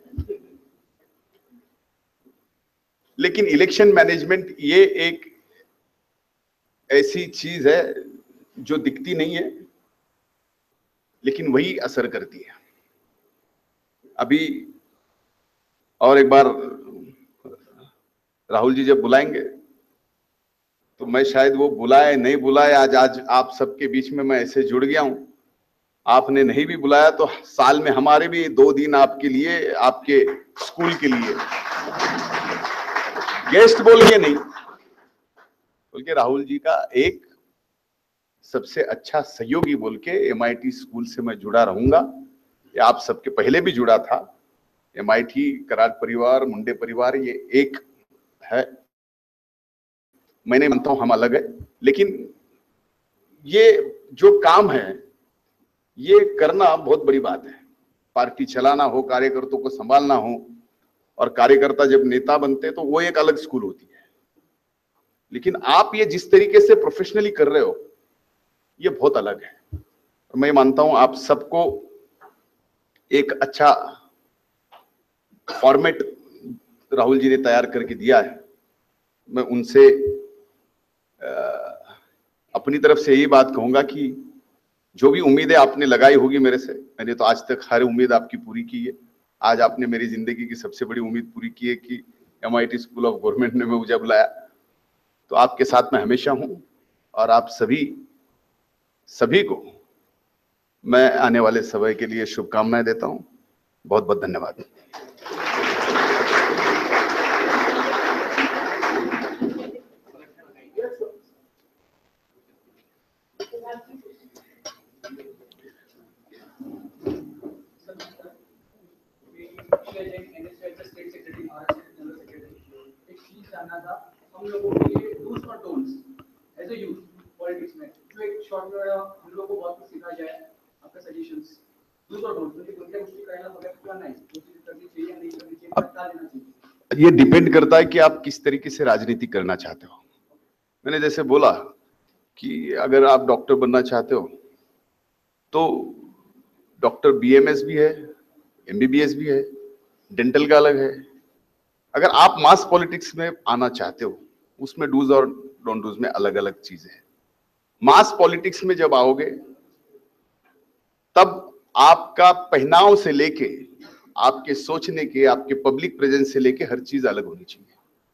लेकिन इलेक्शन मैनेजमेंट ये एक ऐसी चीज है जो दिखती नहीं है लेकिन वही असर करती है। अभी और एक बार राहुल जी जब बुलाएंगे तो मैं शायद वो बुलाए नहीं बुलाए, आज आज आप सबके बीच में मैं ऐसे जुड़ गया हूं। आपने नहीं भी बुलाया तो साल में हमारे भी दो दिन आपके लिए, आपके स्कूल के लिए गेस्ट बोल के नहीं, बोल के राहुल जी का एक सबसे अच्छा सहयोगी बोल के एमआईटी स्कूल से मैं जुड़ा रहूंगा। ये आप सबके पहले भी जुड़ा था। एमआईटी, कराड़ परिवार, मुंडे परिवार ये एक है। मैंने मानता हूं हम अलग है, लेकिन ये जो काम है ये करना बहुत बड़ी बात है। पार्टी चलाना हो, कार्यकर्ताओं को संभालना हो, और कार्यकर्ता जब नेता बनते तो वो एक अलग स्कूल होती है। लेकिन आप ये जिस तरीके से प्रोफेशनली कर रहे हो ये बहुत अलग है। मैं मानता हूं आप सबको एक अच्छा फॉर्मेट राहुल जी ने तैयार करके दिया है। मैं उनसे अपनी तरफ से यही बात कहूंगा कि जो भी उम्मीदें आपने लगाई होगी मेरे से, मैंने तो आज तक हर उम्मीद आपकी पूरी की है। आज आपने मेरी जिंदगी की सबसे बड़ी उम्मीद पूरी की है कि M I T school of government ने मुझे बुलाया। तो आपके साथ मैं हमेशा हूं और आप सभी सभी को मैं आने वाले समय के लिए शुभकामनाएं देता हूं। बहुत बहुत धन्यवाद। हम लोगों के लिए डूज और don'ts as a youth politics में जो एक शॉर्ट में हम लोगों को बहुत कुछ सीखा जाए, आपका सजेशंस डूज और डोंट्स म्हणजे कोणत्या गोष्टी करायला हव्या किंवा नाही, गोष्टी करनी चाहिए या नहीं करनी चाहिए, क्या लेना चाहिए। ये डिपेंड करता है कि आप किस तरीके से राजनीति करना चाहते हो। मैंने जैसे बोला कि अगर आप डॉक्टर बनना चाहते हो तो डॉक्टर बी एम एस भी है, एम बी बी एस भी है, डेंटल का अलग है। अगर आप मास पॉलिटिक्स में आना चाहते हो उसमें डूज और डोंट डूज में अलग अलग चीजें हैं। मास पॉलिटिक्स में जब आओगे तब आपका पहनाव से लेके आपके सोचने के, आपके पब्लिक प्रेजेंस से लेके हर चीज अलग होनी चाहिए।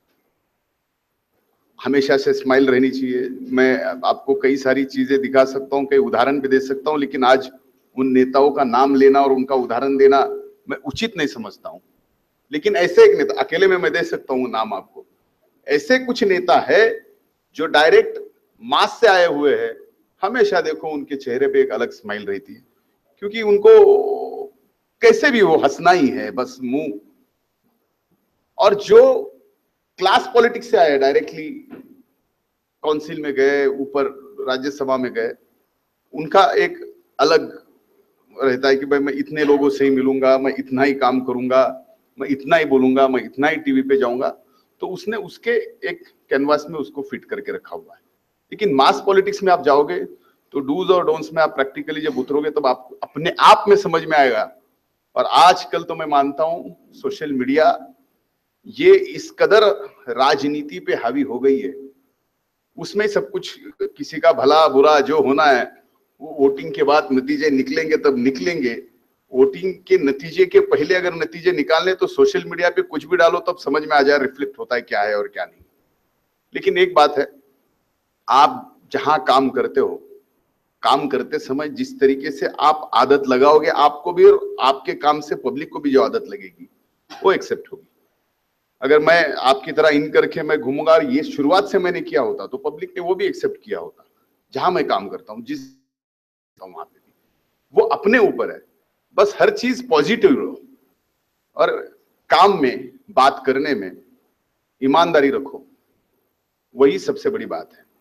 हमेशा से स्माइल रहनी चाहिए। मैं आपको कई सारी चीजें दिखा सकता हूं, कई उदाहरण भी दे सकता हूं, लेकिन आज उन नेताओं का नाम लेना और उनका उदाहरण देना मैं उचित नहीं समझता हूं। लेकिन ऐसे एक नेता, अकेले में मैं दे सकता हूं नाम आपको, ऐसे कुछ नेता है जो डायरेक्ट मास से आए हुए हैं। हमेशा देखो उनके चेहरे पे एक अलग स्माइल रहती है, क्योंकि उनको कैसे भी हो हंसना ही है बस मुंह। और जो क्लास पॉलिटिक्स से आए, डायरेक्टली काउंसिल में गए, ऊपर राज्यसभा में गए, उनका एक अलग रहता है कि भाई मैं इतने लोगों से ही मिलूंगा, मैं इतना ही काम करूंगा, मैं इतना ही बोलूंगा, मैं इतना ही टीवी पे जाऊंगा। तो उसने उसके एक कैनवास में उसको फिट करके रखा हुआ है। लेकिन मास पॉलिटिक्स में आप जाओगे तो डूज और डोंट्स में आप प्रैक्टिकली जब उतरोगे तब आपको अपने आप में समझ में आएगा। और आजकल तो मैं मानता हूं सोशल मीडिया ये इस कदर राजनीति पे हावी हो गई है, उसमें सब कुछ, किसी का भला बुरा जो होना है वो वोटिंग के बाद नतीजे निकलेंगे तब निकलेंगे। वोटिंग के नतीजे के पहले अगर नतीजे निकालने तो सोशल मीडिया पे कुछ भी डालो तब समझ में आ जाए, रिफ्लेक्ट होता है क्या है और क्या नहीं। लेकिन एक बात है, आप जहां काम करते हो, काम करते समय जिस तरीके से आप आदत लगाओगे, आपको भी और आपके काम से पब्लिक को भी जो आदत लगेगी वो एक्सेप्ट होगी। अगर मैं आपकी तरह इन करके मैं घूमूंगा और ये शुरुआत से मैंने किया होता तो पब्लिक ने वो भी एक्सेप्ट किया होता। जहां मैं काम करता हूं, जिस वहां पे भी वो अपने ऊपर है, बस हर चीज पॉजिटिव रहो और काम में, बात करने में ईमानदारी रखो, वही सबसे बड़ी बात है।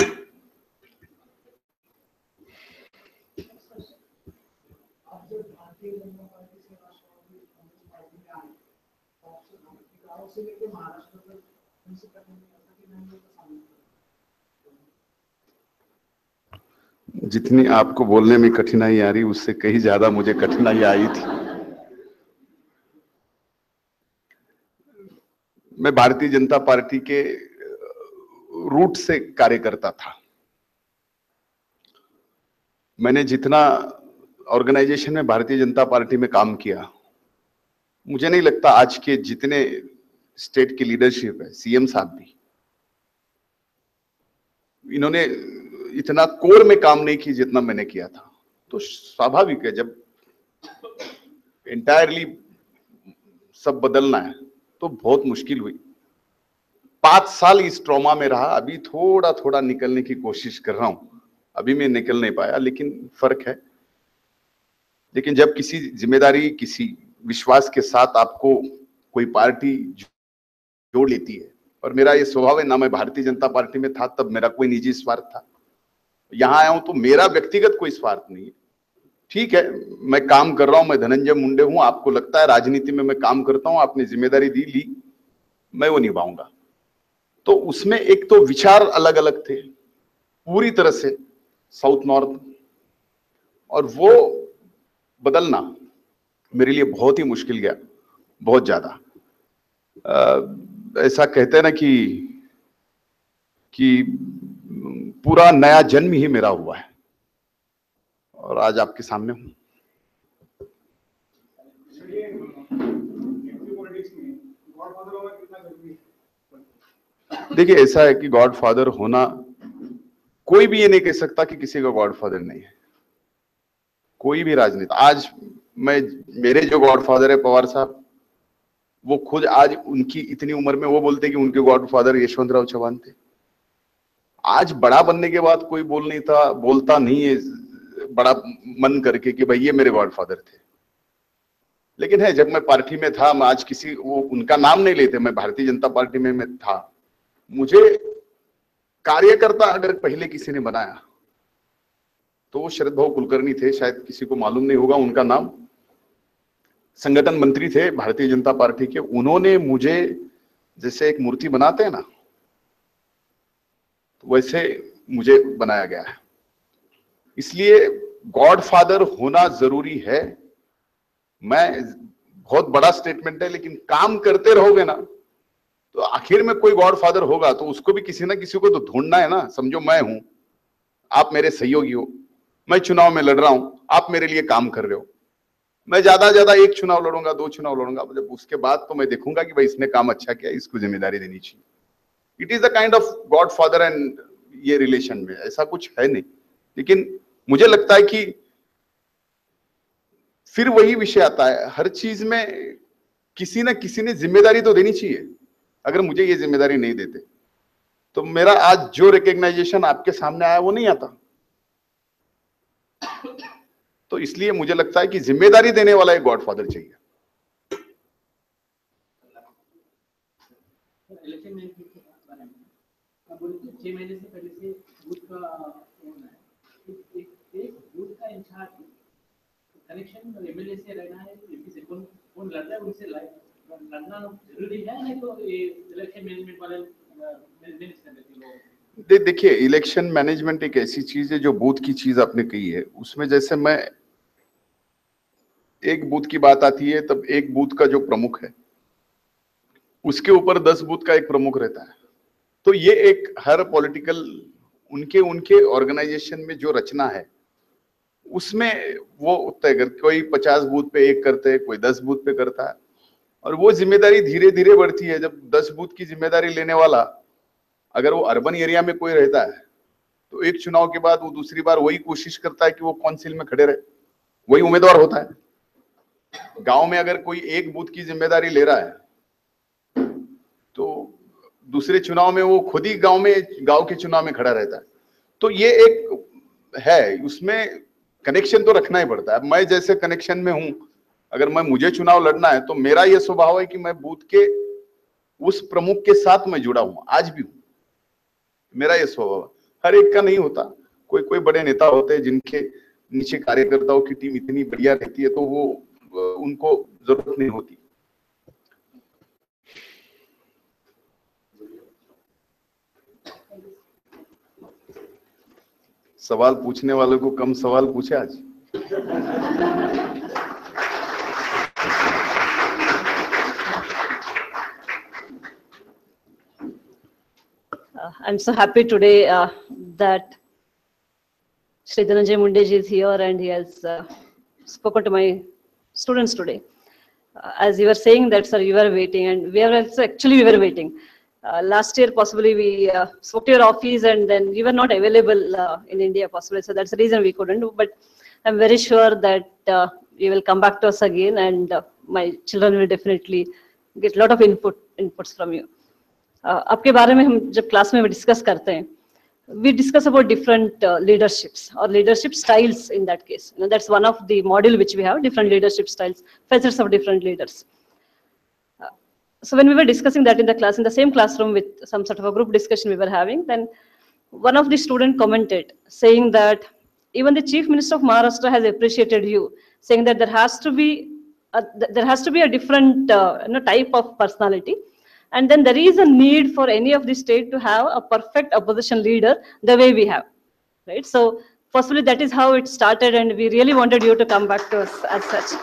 जितनी आपको बोलने में कठिनाई आ रही उससे कहीं ज्यादा मुझे कठिनाई आई थी। मैं भारतीय जनता पार्टी के रूट से कार्यकर्ता था। मैंने जितना ऑर्गेनाइजेशन में भारतीय जनता पार्टी में काम किया, मुझे नहीं लगता आज के जितने स्टेट की लीडरशिप है, सी एम साहब भी, इन्होंने इतना कोर में काम नहीं किया जितना मैंने किया था। तो स्वाभाविक है जब एंटायरली सब बदलना है तो बहुत मुश्किल हुई। पांच साल इस ट्रॉमा में रहा, अभी थोड़ा थोड़ा निकलने की कोशिश कर रहा हूं। अभी मैं निकल नहीं पाया, लेकिन फर्क है। लेकिन जब किसी जिम्मेदारी, किसी विश्वास के साथ आपको कोई पार्टी जोड़ लेती है, और मेरा ये स्वभाव है ना, मैं भारतीय जनता पार्टी में था तब मेरा कोई निजी स्वार्थ था, यहां आया हूं तो मेरा व्यक्तिगत कोई स्वार्थ नहीं है। ठीक है, मैं काम कर रहा हूं, मैं धनंजय मुंडे हूं, आपको लगता है राजनीति में मैं काम करता हूं, आपने जिम्मेदारी दी ली, मैं वो निभाऊंगा। तो उसमें एक तो विचार अलग अलग थे पूरी तरह से साउथ नॉर्थ, और वो बदलना मेरे लिए बहुत ही मुश्किल गया, बहुत ज्यादा। ऐसा कहते हैं ना कि कि पूरा नया जन्म ही मेरा हुआ है और आज आपके सामने हूं। देखिए, ऐसा है कि गॉडफादर होना, कोई भी ये नहीं कह सकता कि किसी का गॉडफादर नहीं है, कोई भी राजनीति। आज मैं, मेरे जो गॉडफादर है पवार साहब, वो खुद आज उनकी इतनी उम्र में वो बोलते कि उनके गॉडफादर यशवंतराव चौहान थे। आज बड़ा बनने के बाद कोई बोल नहीं था, बोलता नहीं है बड़ा मन करके कि भाई ये मेरे गॉडफादर थे। लेकिन है, जब मैं पार्टी में था, मैं आज किसी वो उनका नाम नहीं लेते, मैं भारतीय जनता पार्टी में मैं था, मुझे कार्यकर्ता अगर पहले किसी ने बनाया तो वो शरद भाऊ कुलकर्णी थे, शायद किसी को मालूम नहीं होगा उनका नाम। संगठन मंत्री थे भारतीय जनता पार्टी के, उन्होंने मुझे जैसे एक मूर्ति बनाते हैं ना, तो वैसे मुझे बनाया गया है। इसलिए गॉडफादर होना जरूरी है। मैं, बहुत बड़ा स्टेटमेंट है, लेकिन काम करते रहोगे ना तो आखिर में कोई गॉडफादर होगा, तो उसको भी किसी ना किसी को तो ढूंढना है ना। समझो मैं हूं, आप मेरे सहयोगी हो, मैं चुनाव में लड़ रहा हूं, आप मेरे लिए काम कर रहे हो, मैं ज्यादा ज्यादा एक चुनाव लड़ूंगा, दो चुनाव लड़ूंगा, जब उसके बाद तो मैं देखूंगा कि भाई इसने काम अच्छा किया, इसको जिम्मेदारी देनी चाहिए। It is the kind of godfather and ये रिलेशन में ऐसा कुछ है नहीं। लेकिन मुझे लगता है कि फिर वही विषय आता है, हर चीज में किसी ना किसी ने जिम्मेदारी तो देनी चाहिए। अगर मुझे ये जिम्मेदारी नहीं देते तो मेरा आज जो रिकग्नाइजेशन आपके सामने आया वो नहीं आता। तो इसलिए मुझे लगता है कि जिम्मेदारी देने वाला एक गॉडफादर चाहिए। इलेक्शन में छह महीने से पहले से बूथ का होना है, एक एक बूथ का इंचार्ज कनेक्शन एमएलए से रहना है, एमपी से कौन कौन लड़ता है उनसे लड़ना जरूरी है, नहीं तो ये इलेक्शन मैनेजमेंट वाले मैनेज कर देते हैं। दे, देखिए, इलेक्शन मैनेजमेंट एक ऐसी चीज है, जो बूथ की चीज आपने कही है, उसमें जैसे मैं, एक बूथ की बात आती है तब एक बूथ का जो प्रमुख है उसके ऊपर दस बूथ का एक प्रमुख रहता है। तो ये एक हर पॉलिटिकल उनके उनके ऑर्गेनाइजेशन में जो रचना है उसमें वो तय कर, कोई पचास बूथ पे एक करते हैं, कोई दस बूथ पे करता है, और वो जिम्मेदारी धीरे धीरे बढ़ती है। जब दस बूथ की जिम्मेदारी लेने वाला अगर वो अर्बन एरिया में कोई रहता है तो एक चुनाव के बाद वो दूसरी बार वही कोशिश करता है कि वो काउंसिल में खड़े रहे, वही उम्मीदवार होता है। गांव में अगर कोई एक बूथ की जिम्मेदारी ले रहा है तो दूसरे चुनाव में वो खुद ही गांव में गांव के चुनाव में खड़ा रहता है। तो ये एक है, उसमें कनेक्शन तो रखना ही पड़ता है। मैं जैसे कनेक्शन में हूं, अगर मैं मुझे चुनाव लड़ना है तो मेरा ये स्वभाव है कि मैं बूथ के उस प्रमुख के साथ मैं जुड़ा हूं, आज भी हूं, मेरा ये स्वभाव है। हर एक का नहीं होता, कोई कोई बड़े नेता होते हैं जिनके नीचे कार्यकर्ताओं की टीम इतनी बढ़िया रहती है तो वो उनको जरूरत नहीं होती। सवाल पूछने वालों को कम सवाल पूछे आज। Uh, I'm so happy today uh, that Shri Dhananjay Munde ji is here and he has uh, spoken to my students today. Uh, as you were saying that, sir, you were waiting, and we are also actually we were waiting. Uh, last year, possibly we uh, spoke to your office, and then you were not available uh, in India, possibly. So that's the reason we couldn't do. But I'm very sure that uh, you will come back to us again, and uh, my children will definitely get a lot of input inputs from you. Uh, आपके बारे में हम जब class में discuss करते हैं, we discuss about different uh, leaderships or leadership styles in that case. You know, that's one of the model which we have, different leadership styles, facets of different leaders. Uh, so when we were discussing that in the class, in the same classroom with some sort of a group discussion we were having, then one of the student commented saying that even the Chief Minister of Maharashtra has appreciated you, saying that there has to be a, there has to be a different uh, you know, type of personality. And then there is a need for any of the state to have a perfect opposition leader the way we have, right? So possibly that is how it started, and we really wanted you to come back to us as such.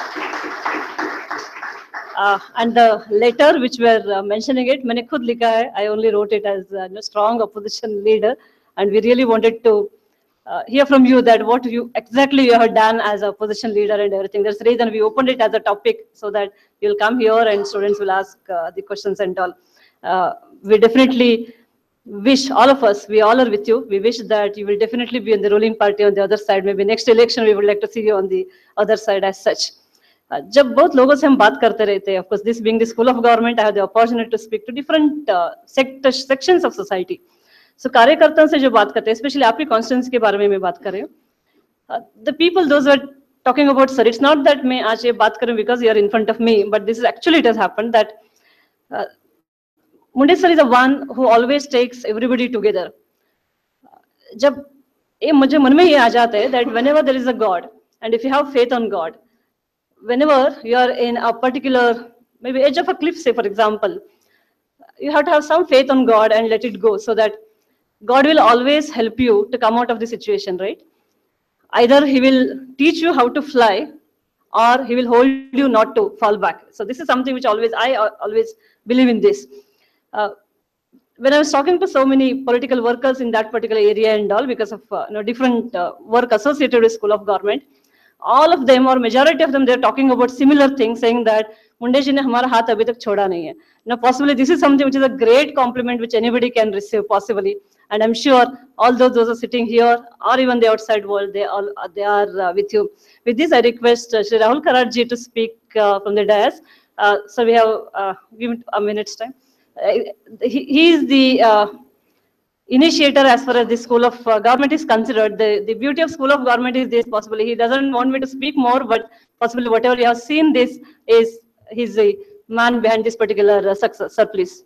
Uh, and the letter which we are uh, mentioning it, मैंने खुद लिखा है, I only wrote it as a uh, strong opposition leader, and we really wanted to uh, hear from you that what you exactly you have done as opposition leader and everything. That's the reason we opened it as a topic, so that you'll come here and students will ask uh, the questions and all. Uh, we definitely wish, all of us, we all are with you. We wish that you will definitely be in the ruling party on the other side. Maybe next election we would like to see you on the other side as such. Uh, जब बहुत लोगों से हम बात करते रहते हैं, of course, this being the school of government, I have the opportunity to speak to different uh, sectors, sections of society. So कार्यकर्ताओं से जो बात करते हैं, especially आपकी constituency के बारे में मैं बात कर रही हूँ. Uh, the people, those who are talking about, sir, it's not that मैं आज ये बात करूँ because you are in front of me, but this is actually it has happened that uh, Munde sir is the one who always takes everybody together. जब ये मुझे मन में ये आ जाता है that whenever there is a God, and if you have faith on God, whenever you are in a particular, maybe edge of a cliff, say for example, you have to have some faith on God and let it go, so that God will always help you to come out of the situation, right? Either he will teach you how to fly, or he will hold you not to fall back. So this is something which always, I always believe in this. Uh, when I was talking to so many political workers in that particular area and all, because of uh, you know, different uh, work associated with School of Government, all of them or majority of them, they're talking about similar things, saying that Munde ji ne hamara haath abhi tak choda nahi hai. Now possibly this is something which is a great compliment which anybody can receive possibly, and I'm sure all those those are sitting here or even the outside world, they all they are uh, with you. With this, I request uh, Shri Rahul Karar ji to speak uh, from the dais. Uh, so we have uh, give it a minute's time. Uh, he, he is the uh, initiator as far as the School of uh, Government is considered. The, the beauty of School of Government is this, possibly he doesn't want me to speak more, but possibly whatever you have seen this is, he's the man behind this particular uh, success. Sir, please.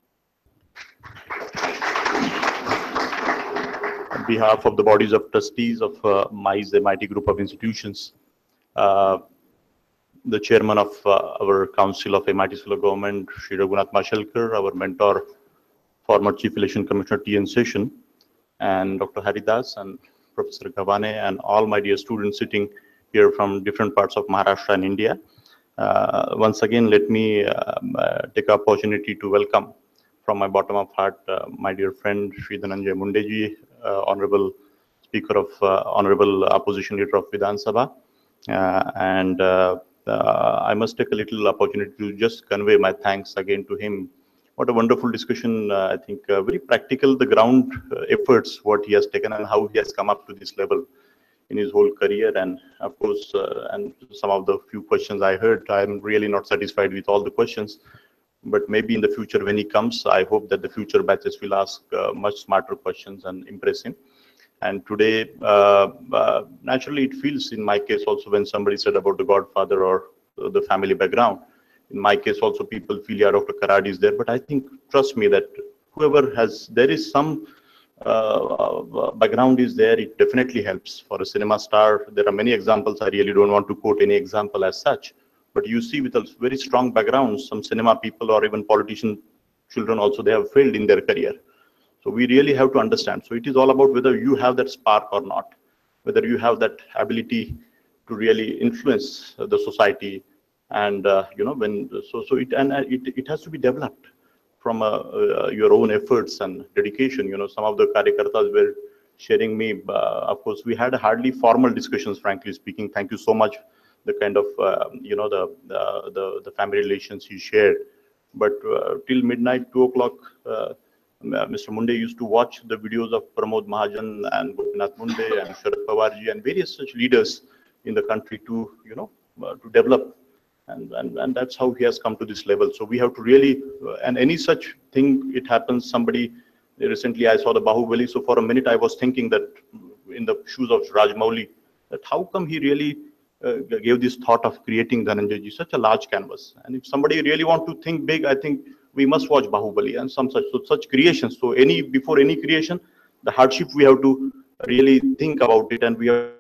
On behalf of the bodies of trustees of uh, M I S, the M I T group of institutions, uh, the chairman of uh, our Council of M I T School of Government, Shri Raghunath Mashalkar, our mentor, former Chief Election Commissioner T N Session, and Doctor Haridas and Professor Gavane, and all my dear students sitting here from different parts of Maharashtra and India. Uh, once again, let me uh, uh, take the opportunity to welcome from my bottom of heart uh, my dear friend Shri Dhananjay Munde ji, uh, Honorable Speaker of, uh, Honorable Opposition Leader of Vidhan Sabha, uh, and uh, uh, I must take a little opportunity to just convey my thanks again to him. What a wonderful discussion. uh, I think uh, very practical, the ground uh, efforts, what he has taken and how he has come up to this level in his whole career. And of course, uh, and some of the few questions I heard, I'm really not satisfied with all the questions, but maybe in the future when he comes, I hope that the future batches will ask uh, much smarter questions and impress him. And today, uh, uh, naturally it feels in my case also when somebody said about the godfather or uh, the family background, in my case also people feel, yeah, Doctor Karad is there, but I think, trust me, that whoever has, there is some uh, background is there, it definitely helps. For a cinema star, there are many examples, I really don't want to quote any example as such, but you see with a very strong background, some cinema people or even politician children also, they have failed in their career. So we really have to understand. So it is all about whether you have that spark or not, whether you have that ability to really influence the society. And uh, you know, when so so it and it it has to be developed from uh, uh, your own efforts and dedication. You know, some of the karyakartas were sharing me. Uh, of course, we had hardly formal discussions, frankly speaking. Thank you so much. The kind of uh, you know the, the the the family relations you shared. But uh, till midnight, two o'clock, uh, Mister Munde used to watch the videos of Pramod Mahajan and Gopinath Munde and Sharad Pawarji and various such leaders in the country to you know uh, to develop. And, and, and that's how he has come to this level. So we have to really, uh, and any such thing, it happens, somebody, recently I saw the Bahubali, so for a minute I was thinking that in the shoes of Rajamouli, that how come he really uh, gave this thought of creating Dhananjay ji, such a large canvas. And if somebody really want to think big, I think we must watch Bahubali and some such, so such creations. So any, before any creation, the hardship we have to really think about it and we have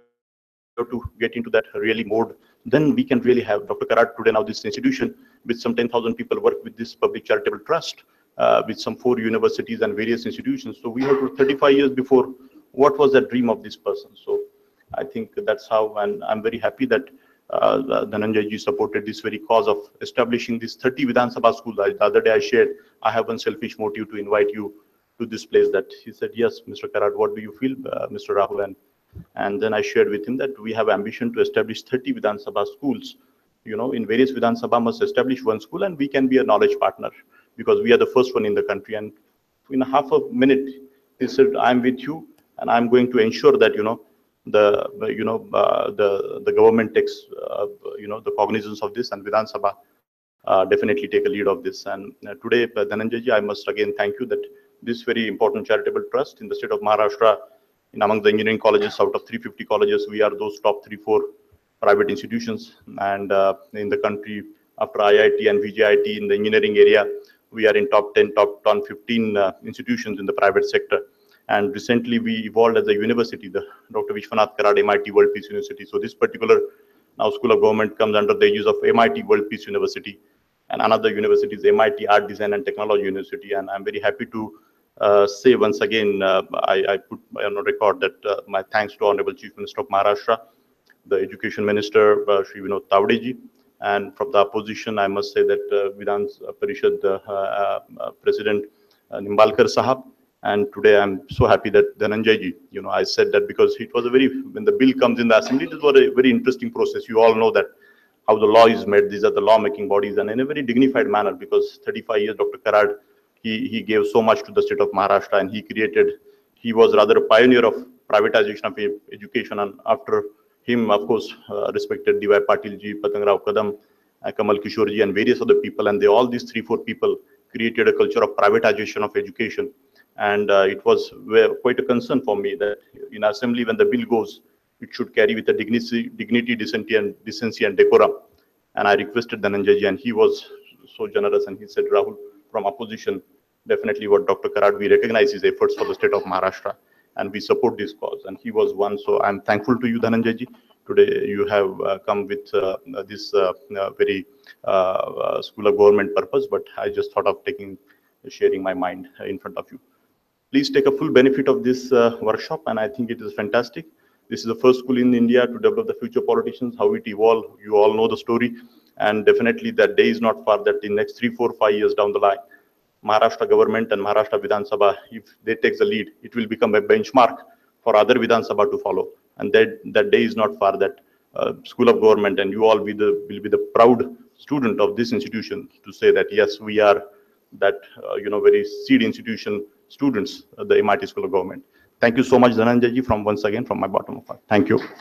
to get into that really mode, then we can really have Doctor Karat today. Now this institution with some ten thousand people work with this public charitable trust uh, with some four universities and various institutions. So we have to thirty-five years before, what was the dream of this person? So I think that's how, and I'm very happy that uh, Dhananjay ji supported this very cause of establishing this thirty Vidhan Sabha schools. The other day I shared, I have one selfish motive to invite you to this place. That he said, yes, Mister Karat, what do you feel, uh, Mister Rahul? And And then I shared with him that we have ambition to establish thirty Vidhan Sabha schools. You know, in various Vidhan Sabha must establish one school, and we can be a knowledge partner because we are the first one in the country. And in a half a minute, he said, "I'm with you, and I'm going to ensure that you know the you know uh, the the government takes uh, you know the cognizance of this, and Vidhan Sabha uh, definitely take a lead of this." And uh, today, uh, Dhananjay ji, I must again thank you that this very important charitable trust in the state of Maharashtra, in among the engineering colleges, out of three hundred fifty colleges, we are those top three, four private institutions. And uh, in the country, after I I T and V J I T in the engineering area, we are in top ten, top fifteen uh, institutions in the private sector. And recently we evolved as a university, the Doctor Vishwanath Karad M I T World Peace University. So this particular now School of Government comes under the aegis of M I T World Peace University. And another university is M I T Art, Design and Technology University. And I'm very happy to Uh, say once again, uh, I, I put on record that uh, my thanks to Honorable Chief Minister of Maharashtra, the Education Minister, uh, Shri Tawde ji, and from the opposition, I must say that uh, Vidhan Parishad uh, uh, President uh, Nimbalkar Sahab, and today I'm so happy that Dhananjay ji, you know, I said that because it was a very, when the bill comes in the assembly, it was a very interesting process. You all know that how the law is made, these are the lawmaking bodies, and in a very dignified manner, because thirty-five years Doctor Karad, He, he gave so much to the state of Maharashtra, and he created, he was rather a pioneer of privatization of education. And after him, of course, uh, respected D Y Patil ji, Patangrao Kadam, uh, Kamal Kishore ji, and various other people. And they, all these three, four people created a culture of privatization of education. And uh, it was quite a concern for me that in assembly, when the bill goes, it should carry with a dignity, dignity decency, and, decency and decorum. And I requested Dhananjay ji, and he was so generous, and he said, Rahul, from opposition, definitely what Doctor Karad, we recognize his efforts for the state of Maharashtra, and we support this cause. And he was one. So I'm thankful to you, Dhananjay ji. Today you have uh, come with uh, this uh, uh, very uh, uh, School of Government purpose, but I just thought of taking, sharing my mind in front of you. Please take a full benefit of this uh, workshop, and I think it is fantastic. This is the first school in India to develop the future politicians, how it evolved. You all know the story. And definitely that day is not far that in next three, four, five years down the line, Maharashtra government and Maharashtra Vidhan Sabha, if they take the lead, it will become a benchmark for other Vidhan Sabha to follow. And that, that day is not far that uh, School of Government and you all be the, will be the proud student of this institution to say that, yes, we are that, uh, you know, very seed institution students of the M I T School of Government. Thank you so much, Dhananjay ji, from once again, from my bottom of heart. Thank you.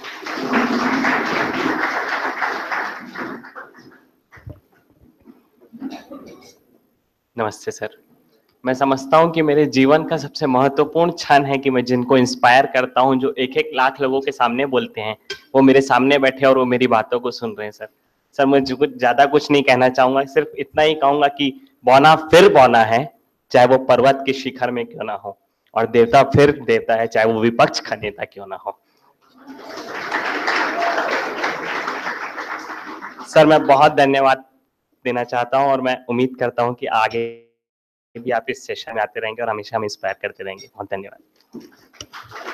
नमस्ते sir. मैं समझता हूं कि मेरे जीवन का सबसे महत्वपूर्ण क्षण है कि मैं जिनको इंस्पायर करता हूं, जो एक एक लाख लोगों के सामने बोलते हैं, वो मेरे सामने बैठे और वो मेरी बातों को सुन रहे हैं। सर सर मैं कुछ ज्यादा कुछ नहीं कहना चाहूंगा, सिर्फ इतना ही कहूंगा कि बौना फिर बौना है, चाहे वो पर्वत के शिखर में क्यों ना हो, और देवता फिर देवता है, चाहे वो विपक्ष का नेता क्यों ना हो। सर मैं बहुत धन्यवाद देना चाहता हूं और मैं उम्मीद करता हूं कि आगे भी आप इस सेशन में आते रहेंगे और हमेशा हम इंस्पायर करते रहेंगे। बहुत धन्यवाद।